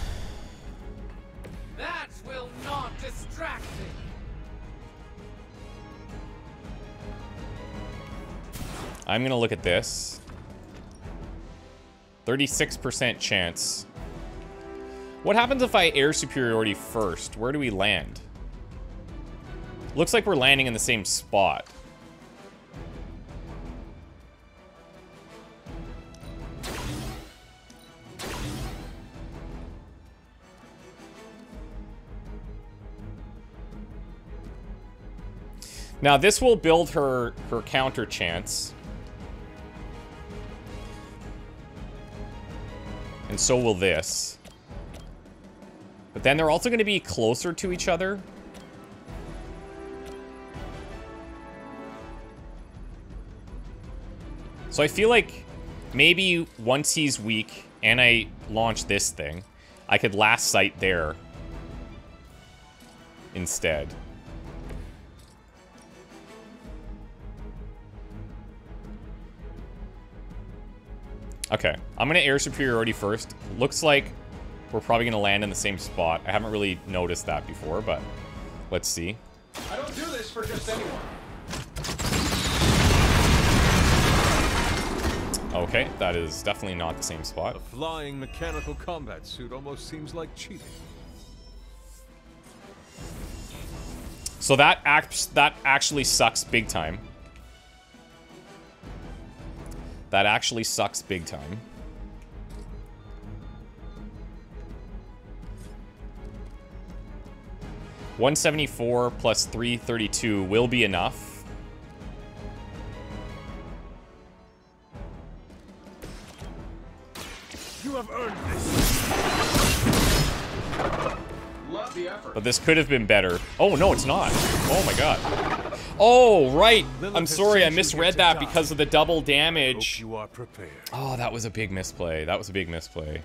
That will not distract me. I'm gonna look at this. 36% chance. What happens if I air superiority first? Where do we land? Looks like we're landing in the same spot. Now this will build her counter chance. And so will this. But then they're also going to be closer to each other. So I feel like maybe once he's weak and I launch this thing, I could last sight there instead. Okay, I'm gonna air superiority first. Looks like we're probably gonna land in the same spot. I haven't really noticed that before, but let's see. I don't do this for just anyone. Okay, that is definitely not the same spot. A flying mechanical combat suit almost seems like cheating. So that actually sucks big time. That actually sucks big time. $174 plus $332 will be enough. You have earned this. Love the effort. But this could have been better. Oh, no, it's not. Oh, my God. Oh, right. I'm sorry, I misread that because of the double damage. Hope you are prepared. Oh, that was a big misplay. That was a big misplay.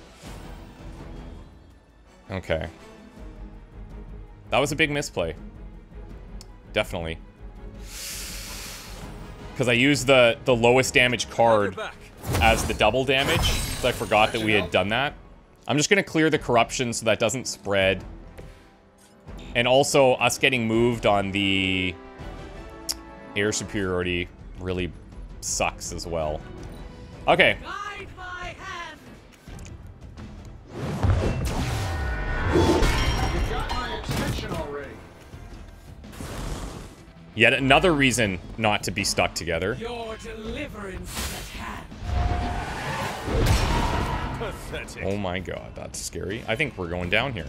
Okay. That was a big misplay. Definitely. Because I used the lowest damage card as the double damage. So I forgot that we had done that. I'm just going to clear the corruption so that doesn't spread. And also, us getting moved on the air superiority really sucks as well. Okay. Guide my hand. You got my extension already. Yet another reason not to be stuck together. Your deliverance is at hand. Pathetic. Oh my god, that's scary. I think we're going down here.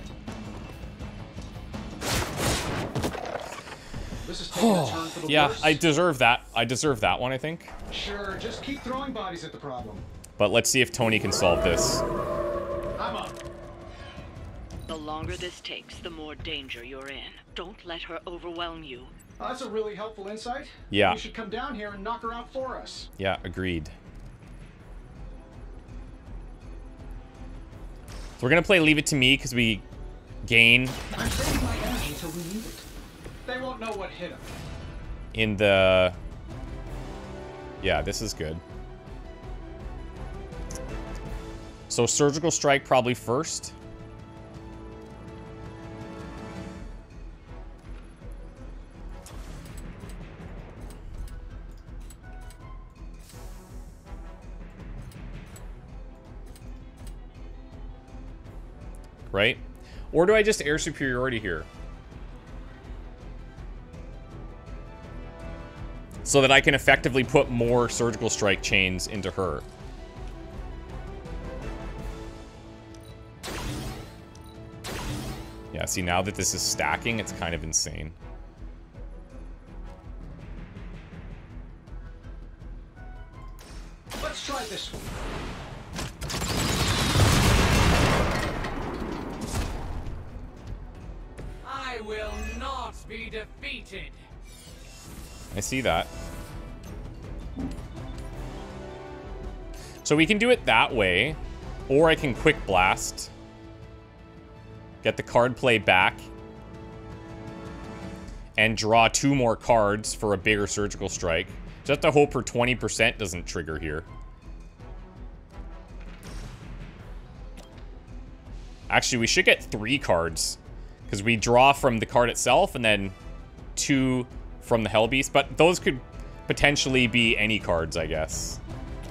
This is taking a turn for the Yeah, worse. I deserve that. I deserve that one, I think. Sure, just keep throwing bodies at the problem. But let's see if Tony can solve this. I'm up. The longer this takes, the more danger you're in. Don't let her overwhelm you. Oh, that's a really helpful insight. Yeah. You should come down here and knock her out for us. Yeah, agreed. So we're gonna play Leave It to Me because we gain I'm saving my energy until we need it. They won't know what hit them. in the... Yeah, this is good. So Surgical Strike probably first. Right? Or do I just air superiority here? So that I can effectively put more surgical strike chains into her. Yeah, see, now that this is stacking, it's kind of insane. Let's try this one. I will not be defeated. I see that. So we can do it that way, or I can quick blast. Get the card play back. And draw 2 more cards for a bigger surgical strike. Just to hope her 20% doesn't trigger here. Actually, we should get 3 cards. Because we draw from the card itself and then 2 from the Hellbeast. But those could potentially be any cards, I guess.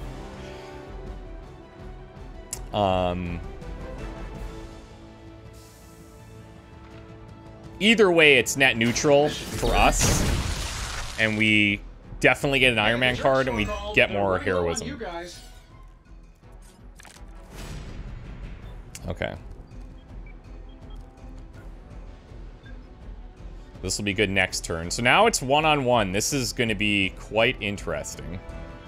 Either way, it's net neutral for us. And we definitely get an Iron Man card and we get more heroism. Okay. This will be good next turn. So now it's 1-on-1. This is going to be quite interesting.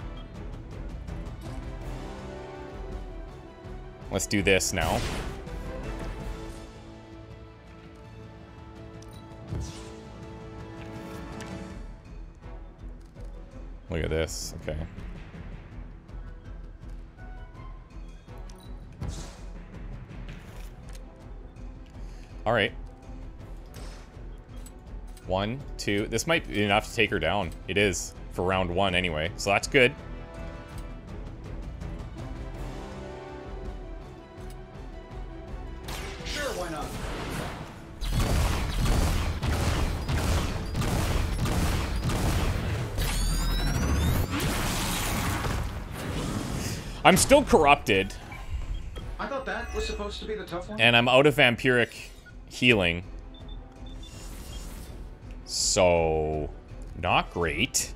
Let's do this now. Look at this. Okay. All right. 1, 2. This might be enough to take her down. It is for round 1 anyway. So that's good. Sure, why not? I'm still corrupted. I thought that was supposed to be the tough one. And I'm out of vampiric healing. So, not great.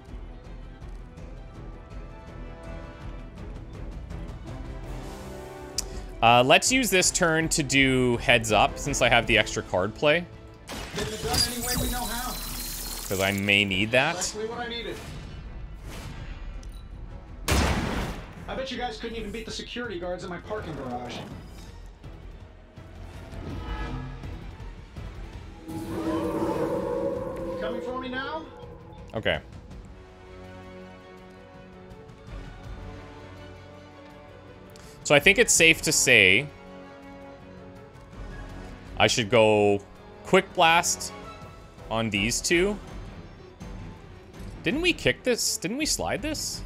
Let's use this turn to do heads up since I have the extra card play. Getting it done any way we know how. Because I may need that. Exactly what I needed. I bet you guys couldn't even beat the security guards in my parking garage. Coming for me now? Okay. So I think it's safe to say I should go quick blast on these 2. Didn't we kick this? Didn't we slide this?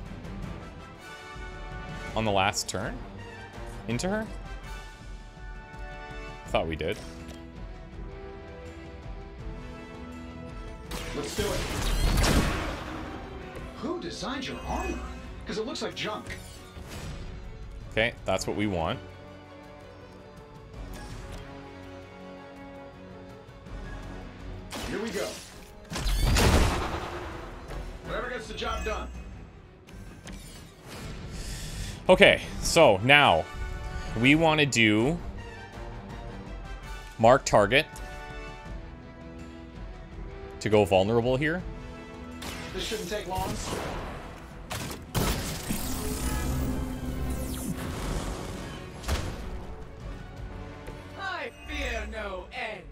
On the last turn? Into her? Thought we did. Let's do it. Who designed your armor? Because it looks like junk. Okay, that's what we want. Here we go. Whatever gets the job done. Okay, so now we want to do mark target to go vulnerable here. This shouldn't take long. I fear no end.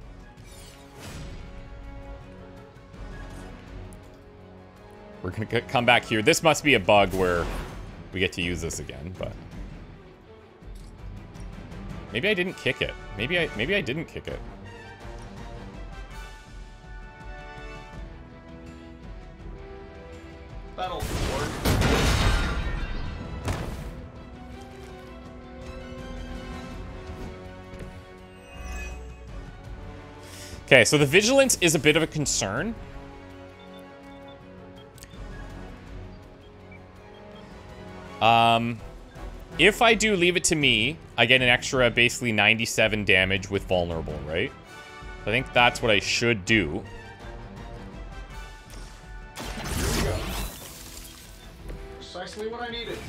We're gonna come back here. This must be a bug where we get to use this again, but maybe I didn't kick it. Maybe I didn't kick it. That'll work. Okay, so the vigilance is a bit of a concern. If I do leave it to me, I get an extra basically 97 damage with vulnerable, right? I think that's what I should do. Here we go. Precisely what I needed.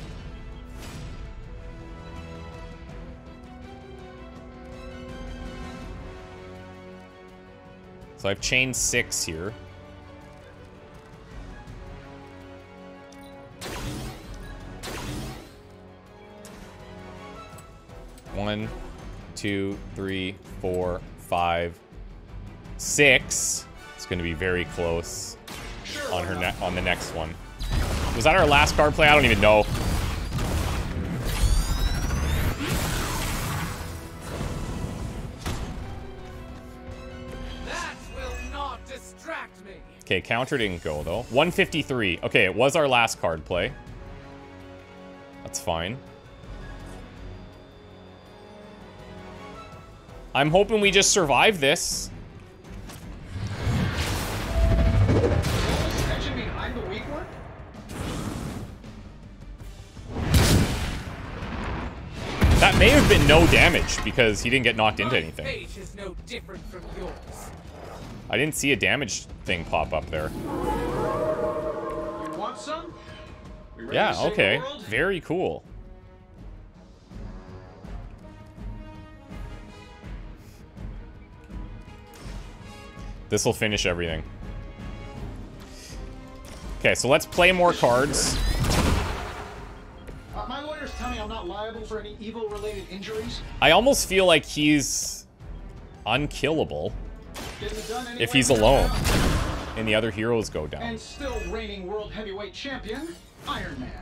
So I've chained 6 here. One, 2, 3, 4, 5, 6. It's going to be very close on her on the next one. Was that our last card play? I don't even know. That will not distract me. Okay, counter didn't go though. 153. Okay, it was our last card play. That's fine. I'm hoping we just survive this. I'm the weak one? That may have been no damage because he didn't get knocked into anything. My fate is no different from yours. I didn't see a damage thing pop up there. You want some? We ready to Yeah, save okay. the world? Very cool. This will finish everything. Okay, so let's play more cards. My lawyers tell me I'm not liable for any evil-related injuries. I almost feel like he's unkillable Getting it done anyway if he's here alone now. and the other heroes go down. And still reigning world heavyweight champion, Iron Man.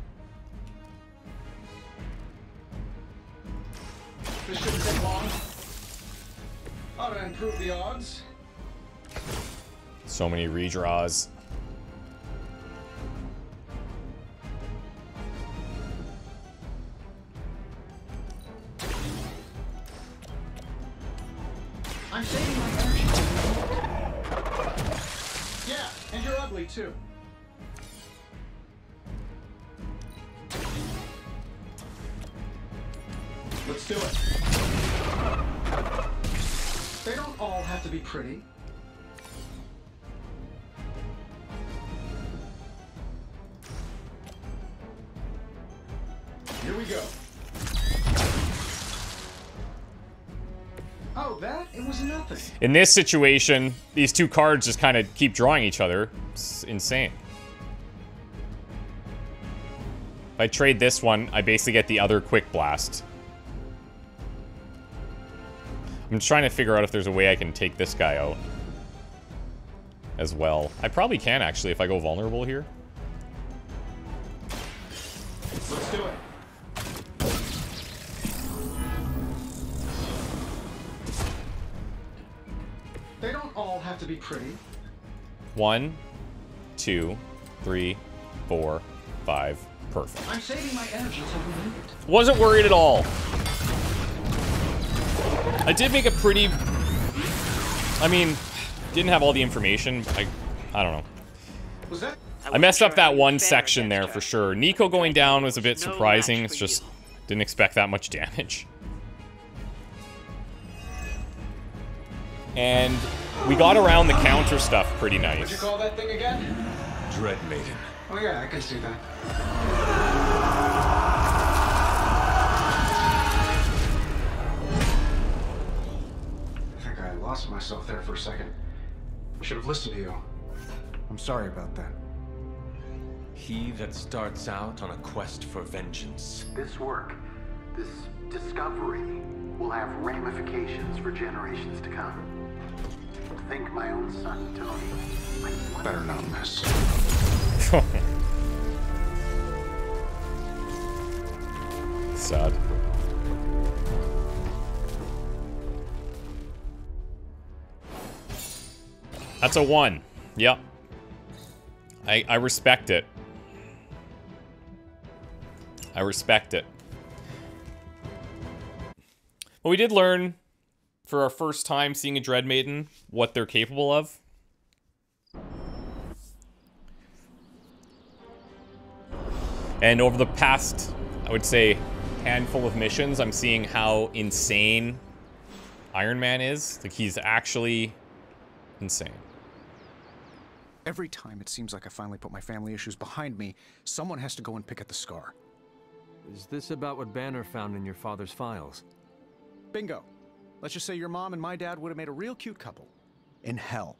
This shouldn't take long. Ought to improve the odds. So many redraws. I'm saving my energy. Yeah, and you're ugly too. Let's do it. They don't all have to be pretty. Here we go. Oh, that? It was nothing. In this situation, these two cards just kind of keep drawing each other. It's insane. If I trade this one, I basically get the other quick blast. I'm just trying to figure out if there's a way I can take this guy out as well. I probably can, actually, if I go vulnerable here. Let's do it. They don't all have to be pretty. 1, 2, 3, 4, 5. Perfect. I'm saving my energy till we need it. Wasn't worried at all. I did make a pretty... I mean, didn't have all the information. I don't know. Was that? I messed up that one section there for sure. Nico going down was a bit surprising. It's just didn't expect that much damage. And we got around the counter stuff pretty nice. What'd you call that thing again? Dread Maiden. Oh yeah, I can see that. I think I lost myself there for a second. I should have listened to you. I'm sorry about that. He that starts out on a quest for vengeance. This work, this discovery, will have ramifications for generations to come. Think my own son, Tony. Better not miss. Sad. That's a 1. Yep. I respect it. I respect it. Well, we did learn for our first time seeing a Dread Maiden what they're capable of. And over the past, I would say, handful of missions, I'm seeing how insane Iron Man is. Like, he's actually insane. Every time it seems like I finally put my family issues behind me, someone has to go and pick at the scar. Is this about what Banner found in your father's files? Bingo. Let's just say your mom and my dad would have made a real cute couple. In hell.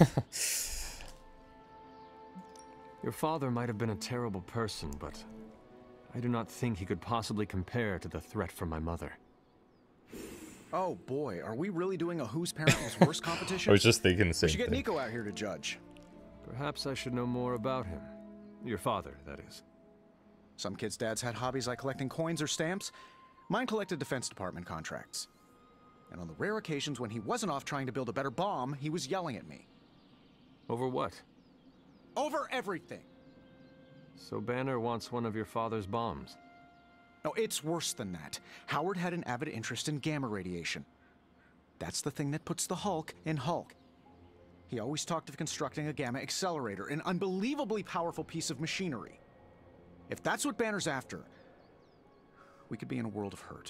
Your father might have been a terrible person, but I do not think he could possibly compare to the threat from my mother. Oh boy, are we really doing a whose parent was worse competition? I was just thinking the same We should get thing. Nico out here to judge. Perhaps I should know more about him. Your father, that is. Some kids' dads had hobbies like collecting coins or stamps. Mine collected Defense Department contracts. And on the rare occasions when he wasn't off trying to build a better bomb, he was yelling at me. Over what? Over everything. So Banner wants one of your father's bombs. No, it's worse than that. Howard had an avid interest in gamma radiation. That's the thing that puts the Hulk in Hulk. He always talked of constructing a gamma accelerator, an unbelievably powerful piece of machinery. If that's what Banner's after, we could be in a world of hurt.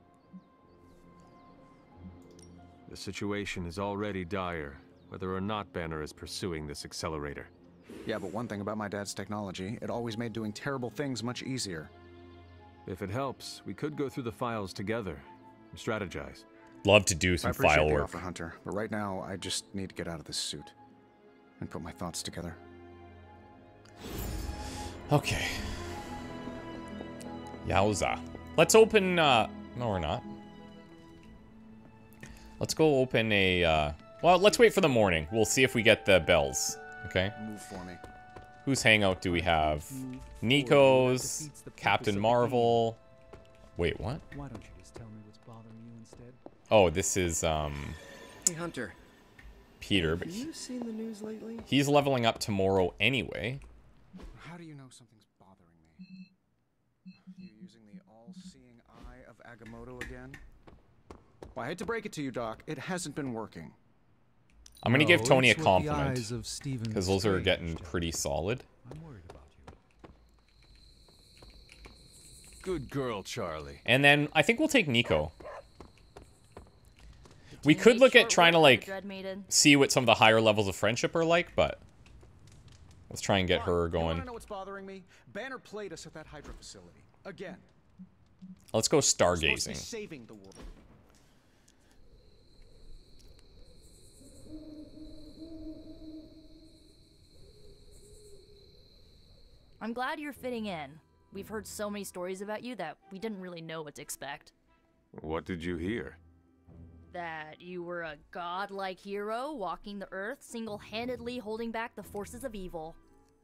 The situation is already dire, whether or not Banner is pursuing this accelerator. Yeah, but one thing about my dad's technology, it always made doing terrible things much easier. If it helps, we could go through the files together and strategize. Love to do some I appreciate file the work. offer, Hunter, but right now I just need to get out of this suit and put my thoughts together. Okay. Yowza. Let's open, no we're not. Let's go open a, well, let's wait for the morning. We'll see if we get the bells, okay? Move for me. Whose hangout do we have? Nico's, Captain Marvel. Wait, what? Why don't you just tell me what's bothering you instead? Oh, this is, Hey, Hunter. Peter, but Have you seen the news lately? he's leveling up tomorrow anyway. How do you know something's bothering me? You using the all-seeing eye of Agamotto again? Well, I hate to break it to you, Doc. It hasn't been working. I'm gonna give Tony a it's what the compliment, eyes of Stephen because those are Strange getting do. pretty solid. I'm worried about you. Good girl, Charlie. And then I think we'll take Nico. We could look at trying to, like, see what some of the higher levels of friendship are like, but let's try and get her You going. wanna know what's bothering me? Banner played us at that Hydra facility. Again. Let's go We're supposed to be stargazing. saving the world. I'm glad you're fitting in. We've heard so many stories about you that we didn't really know what to expect. What did you hear? That you were a godlike hero walking the earth, single-handedly holding back the forces of evil.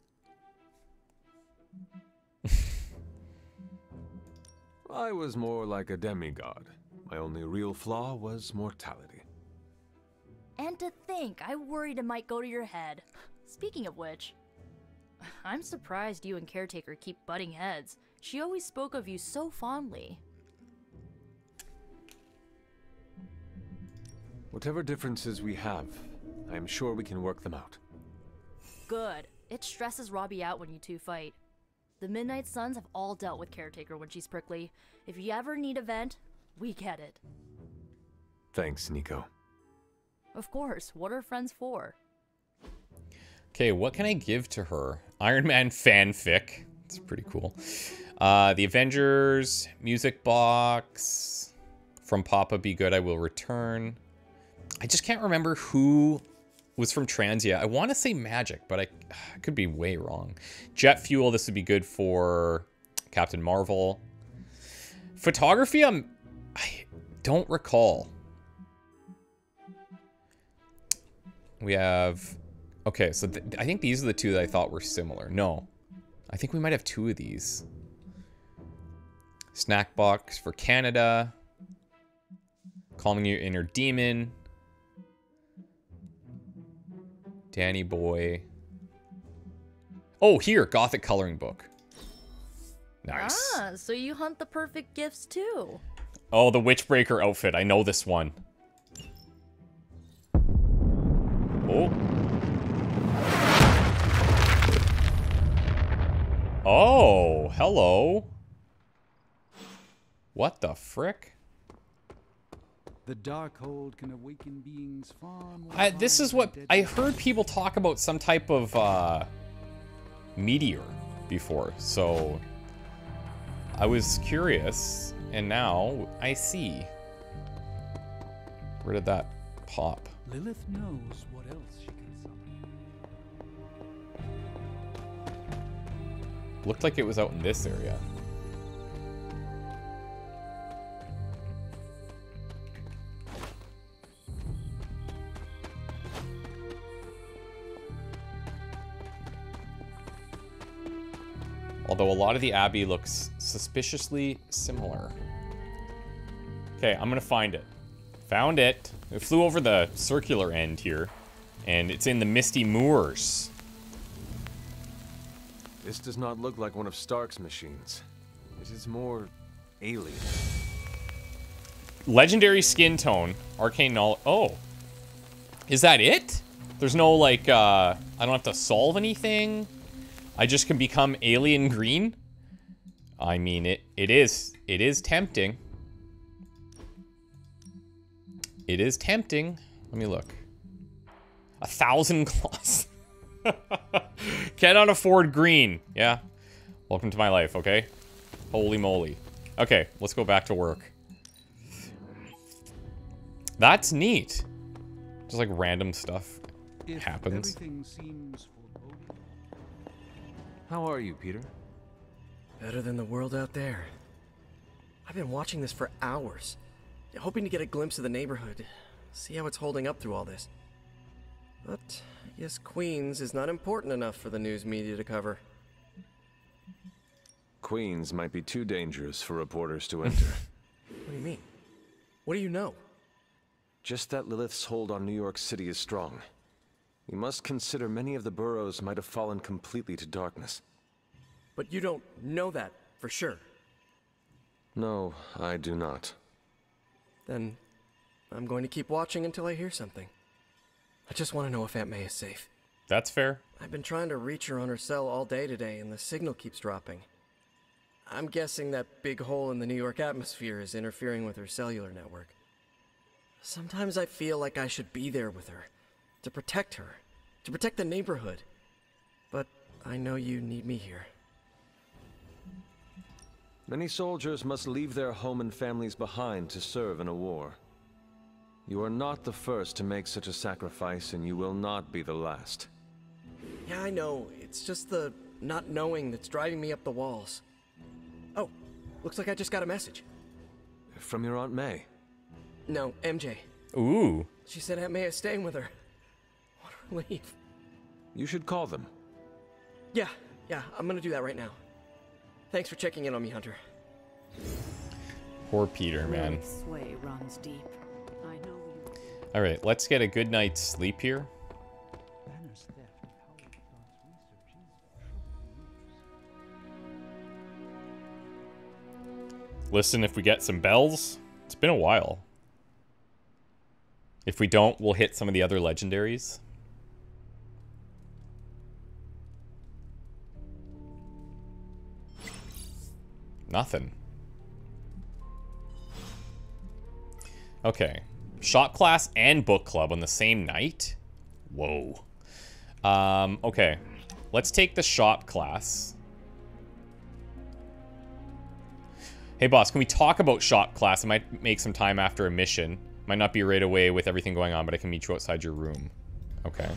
I was more like a demigod. My only real flaw was mortality. And to think, I worried it might go to your head. Speaking of which, I'm surprised you and Caretaker keep butting heads. She always spoke of you so fondly. Whatever differences we have, I am sure we can work them out. Good. It stresses Robbie out when you two fight. The Midnight Suns have all dealt with Caretaker when she's prickly. If you ever need a vent, we get it. Thanks, Nico. Of course, what are friends for? Okay, what can I give to her? Iron Man fanfic. It's pretty cool. The Avengers, music box. From Papa Be Good, I Will Return. I just can't remember who was from Transia. I want to say Magic, but I could be way wrong. Jet Fuel, this would be good for Captain Marvel. Photography, I don't recall. We have... Okay, so I think these are the two that I thought were similar. No. I think we might have two of these. Snack box for Canada. Calming Your Inner Demon. Danny Boy. Oh, here, Gothic coloring book. Nice. Ah, so you hunt the perfect gifts too. Oh, the Witchbreaker outfit. I know this one. Oh. Oh, hello. What the frick? The Darkhold can awaken beings far more. This is what I heard people talk about, some type of meteor before, so I was curious, and now I see. Where did that pop? Lilith knows what else she can summon. Looked like it was out in this area. Although a lot of the Abbey looks suspiciously similar. Okay, I'm gonna find it. Found it. It flew over the circular end here. And it's in the Misty Moors. This does not look like one of Stark's machines. It is more alien. Legendary skin tone. Arcane knowledge. Oh. Is that it? There's no, like, I don't have to solve anything? I just can become alien green? I mean, it is tempting. It is tempting. Let me look. 1,000 claws. Cannot afford green. Yeah. Welcome to my life, okay? Holy moly. Okay, let's go back to work. That's neat. Just like random stuff happens. How are you, Peter? Better than the world out there. I've been watching this for hours, hoping to get a glimpse of the neighborhood, see how it's holding up through all this. But I guess Queens is not important enough for the news media to cover. Queens might be too dangerous for reporters to enter. What do you mean? What do you know? Just that Lilith's hold on New York City is strong. You must consider many of the boroughs might have fallen completely to darkness. But you don't know that for sure. No, I do not. Then I'm going to keep watching until I hear something. I just want to know if Aunt May is safe. That's fair. I've been trying to reach her on her cell all day today, and the signal keeps dropping. I'm guessing that big hole in the New York atmosphere is interfering with her cellular network. Sometimes I feel like I should be there with her, to protect her, to protect the neighborhood. But I know you need me here. Many soldiers must leave their home and families behind to serve in a war. You are not the first to make such a sacrifice, and you will not be the last. Yeah, I know. It's just the not knowing that's driving me up the walls. Oh, looks like I just got a message. From your Aunt May? No, MJ. Ooh. She said Aunt May is staying with her. What a relief. You should call them. Yeah, I'm gonna do that right now. Thanks for checking in on me, Hunter. Poor Peter, man. Sway runs deep. I know you. All right, let's get a good night's sleep here. Listen if we get some bells. It's been a while. If we don't, we'll hit some of the other legendaries. Nothing. Okay. Shop class and book club on the same night? Whoa. Okay. Let's take the shop class. Hey boss, can we talk about shop class? I might make some time after a mission. Might not be right away with everything going on, but I can meet you outside your room. Okay.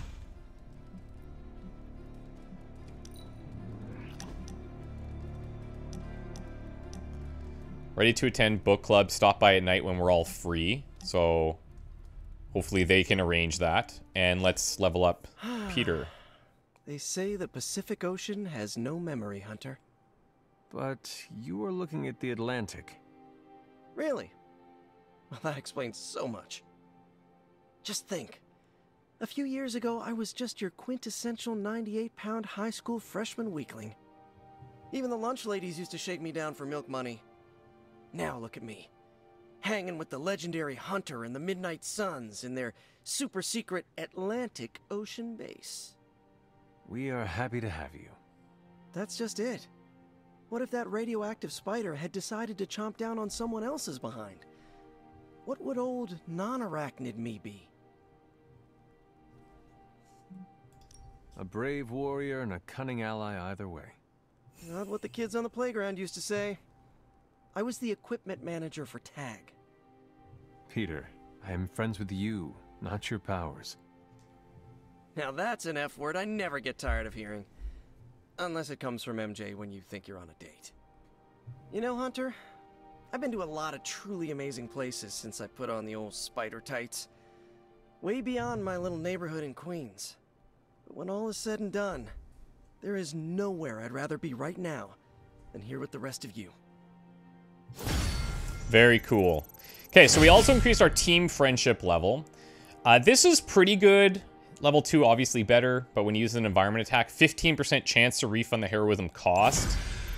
Ready to attend book club. Stop by at night when we're all free. So hopefully they can arrange that. And let's level up Peter. They say the Pacific Ocean has no memory, Hunter. But you were looking at the Atlantic. Really? Well, that explains so much. Just think. A few years ago, I was just your quintessential 98-pound high school freshman weakling. Even the lunch ladies used to shake me down for milk money. Now look at me. Hanging with the legendary Hunter and the Midnight Suns in their super-secret Atlantic Ocean base. We are happy to have you. That's just it. What if that radioactive spider had decided to chomp down on someone else's behind? What would old non-arachnid me be? A brave warrior and a cunning ally either way. Not what the kids on the playground used to say. I was the equipment manager for TAG. Peter, I am friends with you, not your powers. Now that's an F word I never get tired of hearing. Unless it comes from MJ when you think you're on a date. You know, Hunter, I've been to a lot of truly amazing places since I put on the old spider tights. Way beyond my little neighborhood in Queens. But when all is said and done, there is nowhere I'd rather be right now and here with the rest of you. Very cool. Okay, so we also increased our team friendship level. This is pretty good. Level 2, obviously better, but when you use an environment attack, 15% chance to refund the heroism cost.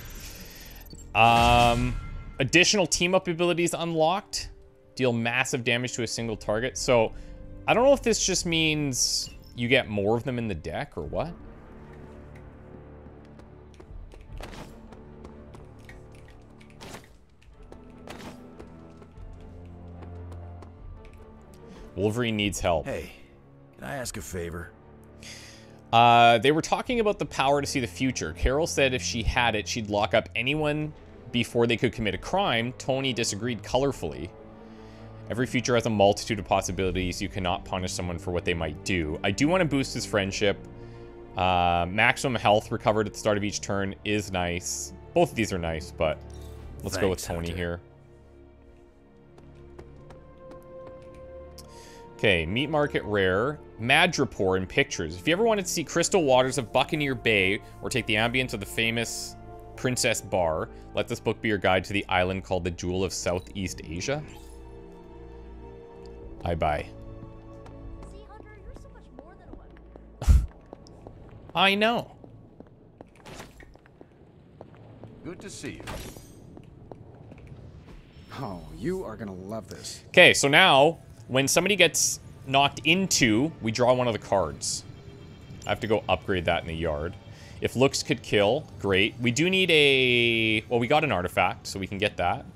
Additional team-up abilities unlocked. Deal massive damage to a single target. So, I don't know if this just means you get more of them in the deck or what. Wolverine needs help. Hey, can I ask a favor? They were talking about the power to see the future. Carol said if she had it, she'd lock up anyone before they could commit a crime. Tony disagreed colorfully. Every future has a multitude of possibilities. You cannot punish someone for what they might do. I do want to boost his friendship. Maximum health recovered at the start of each turn is nice. Both of these are nice, but let's go with Tony here. Okay, Meat Market Rare. Madripoor in pictures. If you ever wanted to see crystal waters of Buccaneer Bay or take the ambience of the famous Princess Bar, let this book be your guide to the island called the Jewel of Southeast Asia. I buy. See, Hunter, you're so much more than a weapon. I know. Good to see you. Oh, you are gonna love this. Okay, so now when somebody gets knocked into, we draw one of the cards. I have to go upgrade that in the yard. If looks could kill, great. We do need a... Well, we got an artifact, so we can get that.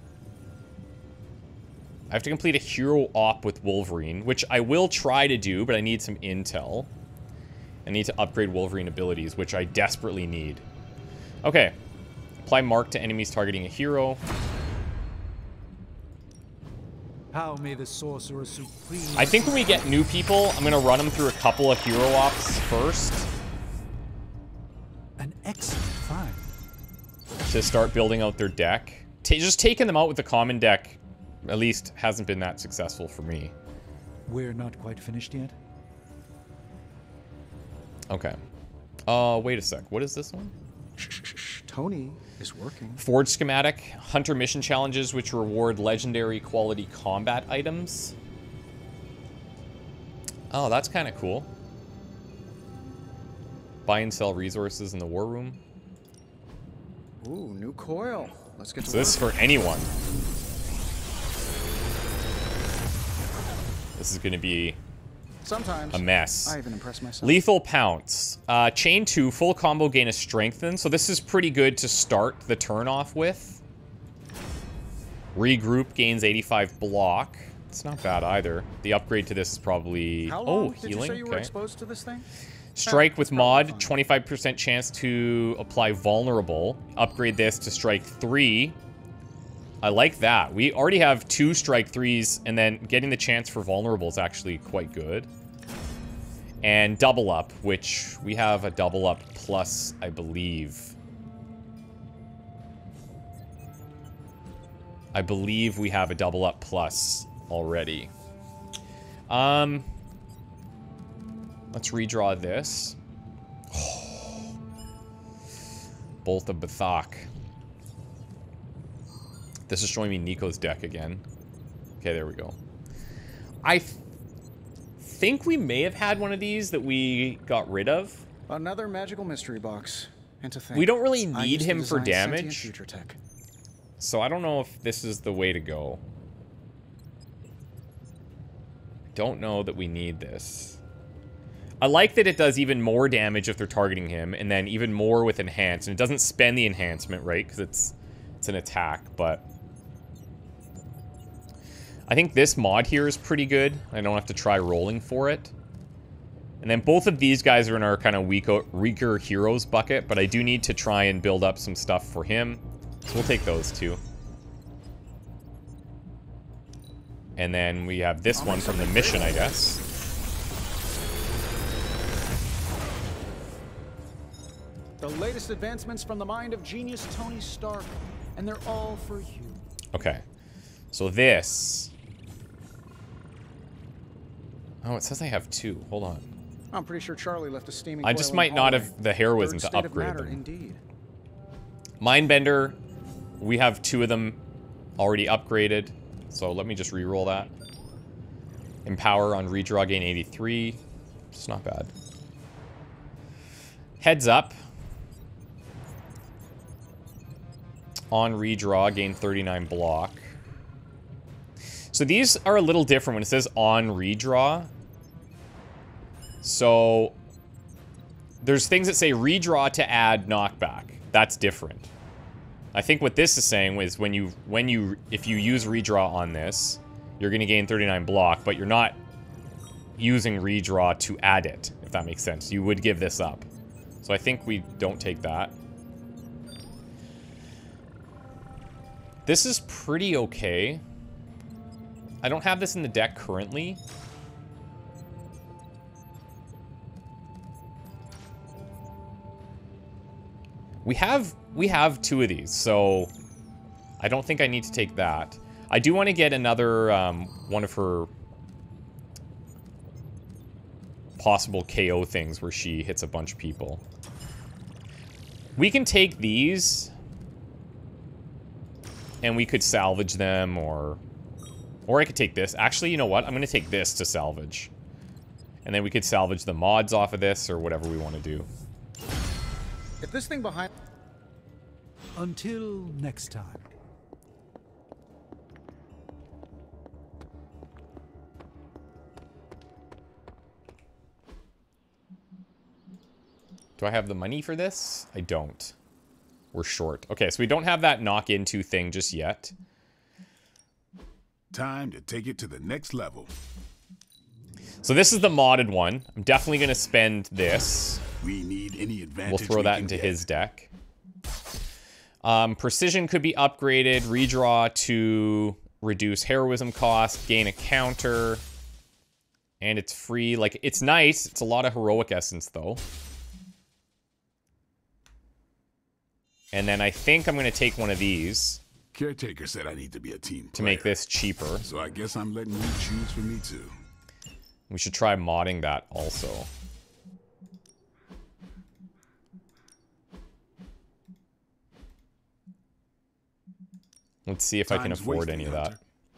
I have to complete a hero op with Wolverine, which I will try to do, but I need some intel. I need to upgrade Wolverine abilities, which I desperately need. Okay. Apply mark to enemies targeting a hero. How may the Sorcerer Supreme... I think when we get new people, I'm going to run them through a couple of hero ops first. An excellent find. To start building out their deck. Just taking them out with the common deck, at least, hasn't been that successful for me. We're not quite finished yet. Okay. Wait a sec. What is this one? Shh. Tony is working. Forge schematic. Hunter mission challenges which reward legendary quality combat items. Oh, that's kind of cool. Buy and sell resources in the war room. Ooh, new coil. Let's get to So this is for anyone. This is going to be sometimes a mess. I even impress myself. Lethal Pounce. Chain 2, full combo gain a strengthen. So this is pretty good to start the turn off with. Regroup gains 85 block. It's not bad either. The upgrade to this is probably... How long healing. Did you say you were exposed to this thing? Strike with mod, 25% chance to apply vulnerable. Upgrade this to strike 3. I like that. We already have 2 strike 3s, and then getting the chance for vulnerable is actually quite good. And double up, which we have a double up plus, I believe. I believe we have a double up plus already. Let's redraw this. Bolt of Bethak. This is showing me Nico's deck again. Okay, there we go. I think we may have had one of these that we got rid of. Another magical mystery box. And to think, we don't really need him for design damage. future tech. So I don't know if this is the way to go. I don't know that we need this. I like that it does even more damage if they're targeting him, and then even more with enhance. And it doesn't spend the enhancement, right? Because it's an attack, but I think this mod here is pretty good. I don't have to try rolling for it. And then both of these guys are in our kind of weaker heroes bucket, but I do need to try and build up some stuff for him. So we'll take those two. And then we have this one from the mission, I guess. The latest advancements from the mind of genius Tony Stark, and they're all for you. Okay. So this... Oh, it says I have 2. Hold on. I'm pretty sure Charlie left a steaming I just coil might in not hallway. have the heroism Third to state of upgrade matter, them. Indeed. Mindbender, we have 2 of them already upgraded. So let me just re-roll that. Empower on redraw, gain 83. It's not bad. Heads up. On redraw, gain 39 block. So these are a little different when it says on redraw. So there's things that say redraw to add knockback. That's different. I think what this is saying is if you use redraw on this, you're going to gain 39 block, but you're not using redraw to add it, if that makes sense. You would give this up. So I think we don't take that. This is pretty okay. I don't have this in the deck currently. We have 2 of these, so I don't think I need to take that. I do want to get another one of her possible KO things where she hits a bunch of people. We can take these and we could salvage them, or I could take this. Actually, you know what? I'm going to take this to salvage. And then we could salvage the mods off of this or whatever we want to do. If this thing behind... Until next time. Do I have the money for this? I don't. We're short. Okay, so we don't have that knock into thing just yet. Time to take it to the next level. So this is the modded one. I'm definitely going to spend this. We need any advantage. We'll throw that into his deck. Precision could be upgraded. Redraw to reduce heroism cost. Gain a counter. And it's free. Like, it's nice. It's a lot of heroic essence, though. And then I think I'm going to take one of these. Caretaker said I need to be a team player, to make this cheaper. So I guess I'm letting you choose for me too. We should try modding that also. Let's see if I can afford any of that.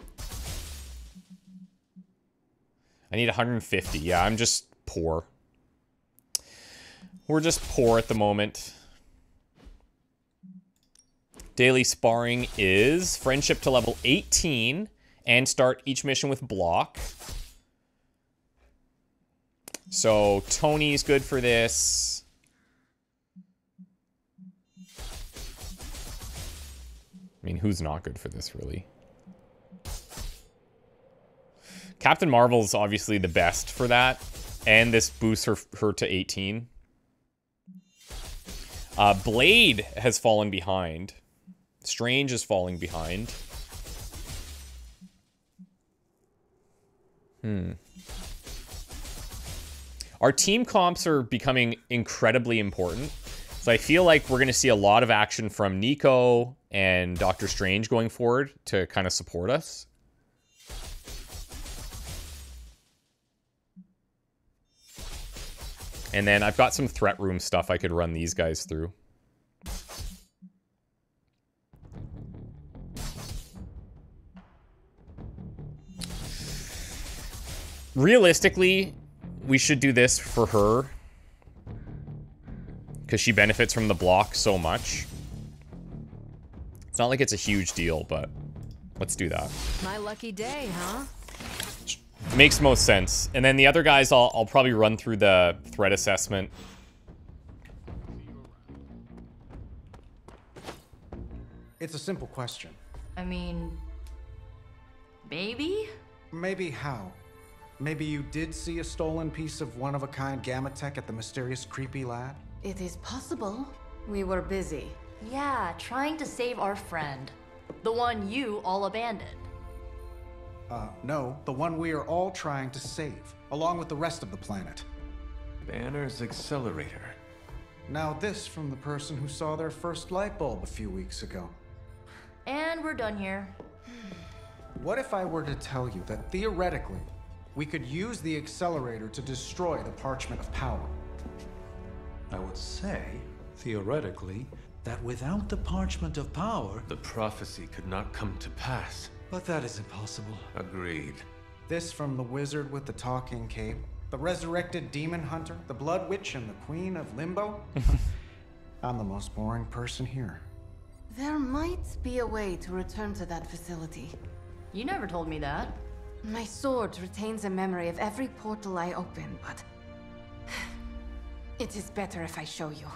I need 150. Yeah, I'm just poor. We're just poor at the moment. Daily sparring is friendship to level 18 and start each mission with block. So Tony's good for this. I mean, who's not good for this, really? Captain Marvel's obviously the best for that. And this boosts her to 18. Blade has fallen behind. Strange is falling behind. Our team comps are becoming incredibly important. So I feel like we're going to see a lot of action from Nico and Doctor Strange going forward to kind of support us. And then I've got some threat room stuff I could run these guys through. Realistically, we should do this for her. Because she benefits from the block so much. It's not like it's a huge deal, but let's do that. My lucky day, huh? Makes most sense. And then the other guys, I'll probably run through the threat assessment. It's a simple question. I mean, maybe? Maybe how? Maybe you did see a stolen piece of one-of-a-kind gamma tech at the mysterious creepy lad? It is possible. We were busy. Yeah, trying to save our friend. The one you all abandoned. No, the one we are all trying to save, along with the rest of the planet. Banner's accelerator. Now this from the person who saw their first light bulb a few weeks ago. And we're done here. What if I were to tell you that theoretically, we could use the accelerator to destroy the Parchment of Power? I would say, theoretically, that without the parchment of power... The prophecy could not come to pass. But that is impossible. Agreed. This from the wizard with the talking cape, the resurrected demon hunter, the blood witch, and the queen of limbo? I'm the most boring person here. There might be a way to return to that facility. You never told me that. My sword retains a memory of every portal I open, but... it is better if I show you.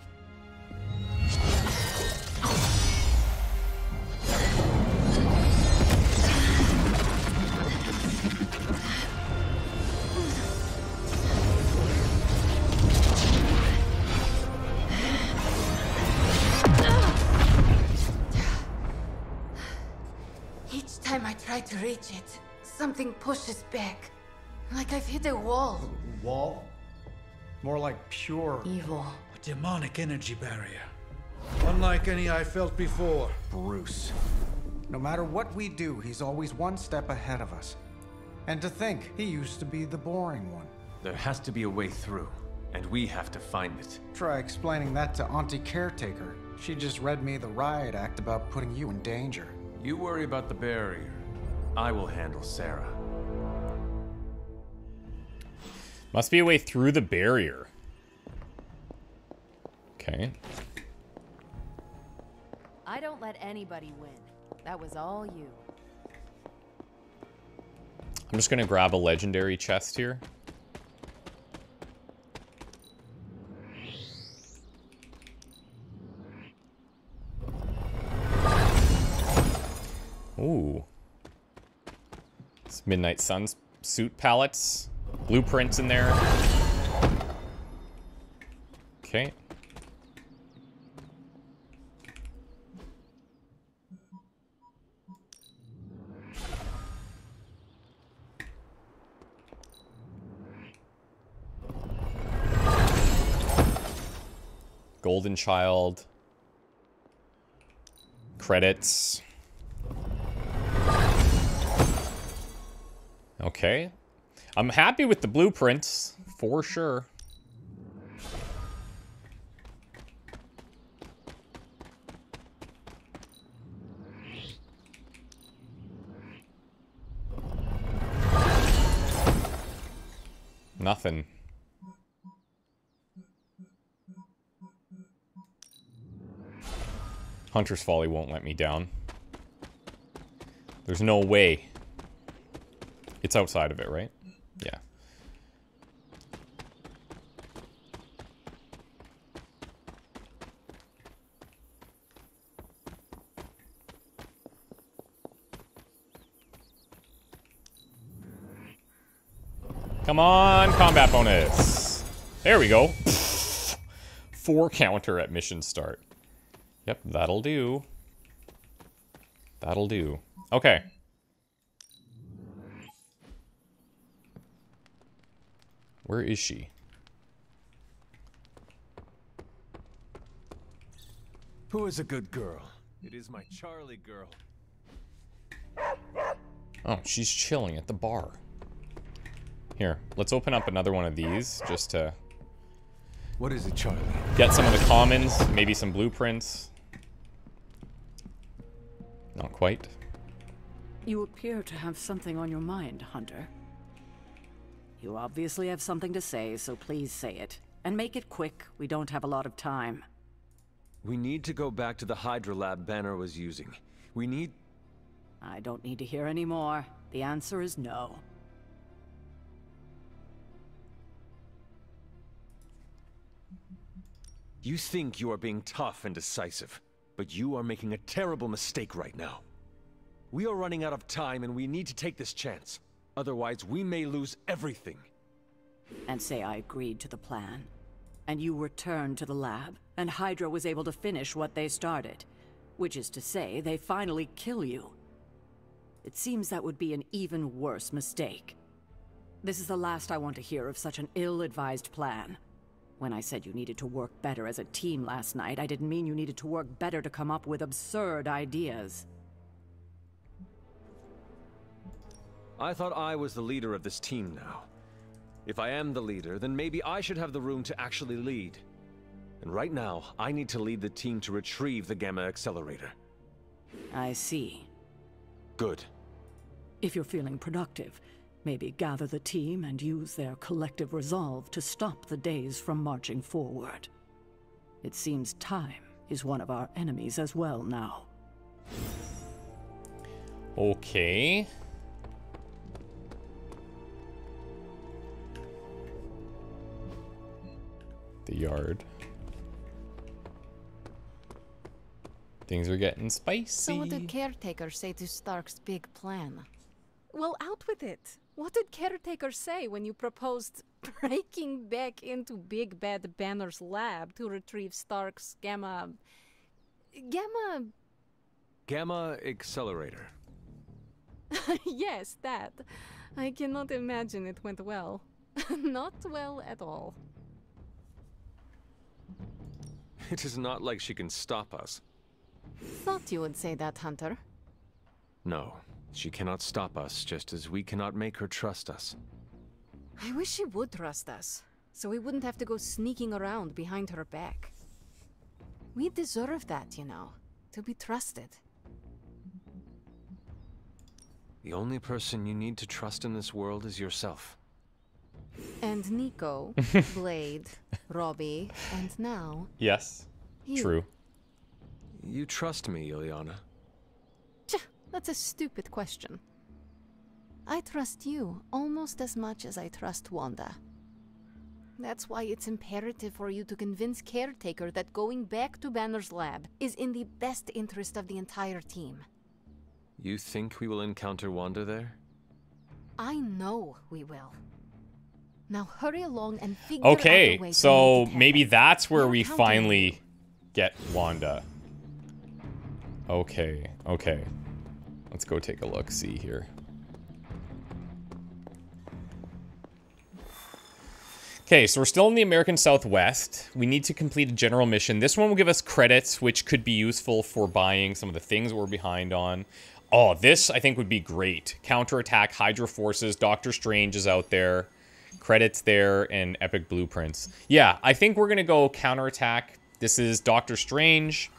Each time I try to reach it, something pushes back. Like I've hit a wall. Wall? More like pure... evil. A demonic energy barrier. Unlike any I felt before. Bruce. No matter what we do, he's always one step ahead of us. And to think, he used to be the boring one. There has to be a way through, and we have to find it. Try explaining that to Auntie Caretaker. She just read me the riot act about putting you in danger. You worry about the barrier. I will handle Sarah. Must be a way through the barrier. Okay. I don't let anybody win. That was all you. I'm just gonna grab a legendary chest here. Ooh. It's Midnight Sun's suit palettes. Blueprints in there. Okay. Golden Child. Credits. Okay. I'm happy with the blueprints, for sure. Nothing. Hunter's Folly won't let me down. There's no way. It's outside of it, right? Yeah. Come on, combat bonus. There we go. 4 counter at mission start. Yep, that'll do. That'll do. Okay. Where is she? Who is a good girl? It is my Charlie girl. Oh, she's chilling at the bar. Here, let's open up another one of these just to... What is it, Charlie? Get some of the commons, maybe some blueprints. Not quite. You appear to have something on your mind, Hunter. You obviously have something to say, so please say it. And make it quick, we don't have a lot of time. We need to go back to the Hydra lab Banner was using. We need... I don't need to hear any more. The answer is no. You think you are being tough and decisive, but you are making a terrible mistake right now. We are running out of time and we need to take this chance. Otherwise, we may lose everything. And say I agreed to the plan. And you returned to the lab, and Hydra was able to finish what they started. Which is to say, they finally kill you. It seems that would be an even worse mistake. This is the last I want to hear of such an ill-advised plan. When I said you needed to work better as a team last night, I didn't mean you needed to work better to come up with absurd ideas. I thought I was the leader of this team now. If I am the leader, then maybe I should have the room to actually lead. And right now, I need to lead the team to retrieve the Gamma Accelerator. I see. Good. If you're feeling productive, maybe gather the team and use their collective resolve to stop the days from marching forward. It seems time is one of our enemies as well now. Okay. The yard. Things are getting spicy. So what did Caretaker say to Stark's big plan? Well, out with it. What did Caretaker say when you proposed breaking back into Big Bad Banner's lab to retrieve Stark's Gamma Accelerator. Yes, that. I cannot imagine it went well. Not well at all. It is not like she can stop us. Thought you would say that, Hunter. No, she cannot stop us, just as we cannot make her trust us. I wish she would trust us, so we wouldn't have to go sneaking around behind her back. We deserve that, you know, to be trusted. The only person you need to trust in this world is yourself. And Nico, Blade, Robbie, and now... Yes, you. True. You trust me, Ilyana? That's a stupid question. I trust you almost as much as I trust Wanda. That's why it's imperative for you to convince Caretaker that going back to Banner's lab is in the best interest of the entire team. You think we will encounter Wanda there? I know we will. Now hurry along and figure out a way Okay, to so make it maybe happen. that's where We're we counting on finally you. get Wanda. Okay, okay. Let's go take a look, see here. Okay, so we're still in the American Southwest. We need to complete a general mission. This one will give us credits, which could be useful for buying some of the things we're behind on. Oh, this I think would be great. Counterattack, Hydra Forces, Doctor Strange is out there. Credits there, and Epic Blueprints. Yeah, I think we're gonna go Counterattack. This is Doctor Strange.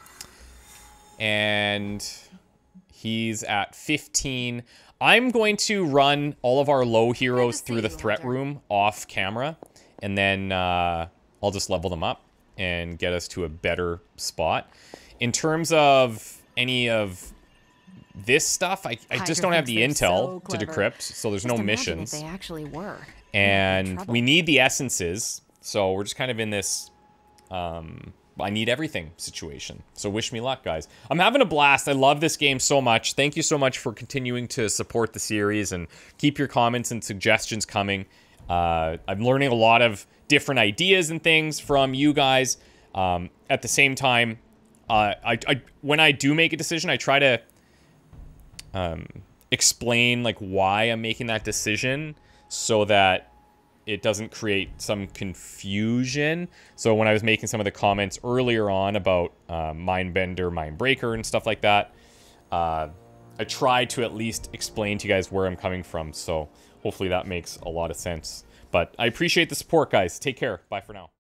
And he's at 15. I'm going to run all of our low heroes through the threat room off camera. And then I'll just level them up and get us to a better spot. In terms of any of this stuff, I just don't have the intel to decrypt, so there's no missions. They actually were. And we need the essences, so we're just kind of in this I need everything situation. So wish me luck, guys. I'm having a blast. I love this game so much. Thank you so much for continuing to support the series and keep your comments and suggestions coming. I'm learning a lot of different ideas and things from you guys. At the same time, when I do make a decision, I try to explain like why I'm making that decision so that it doesn't create some confusion. So when I was making some of the comments earlier on about Mindbender, Mindbreaker, and stuff like that, I tried to at least explain to you guys where I'm coming from. So hopefully that makes a lot of sense. But I appreciate the support, guys. Take care. Bye for now.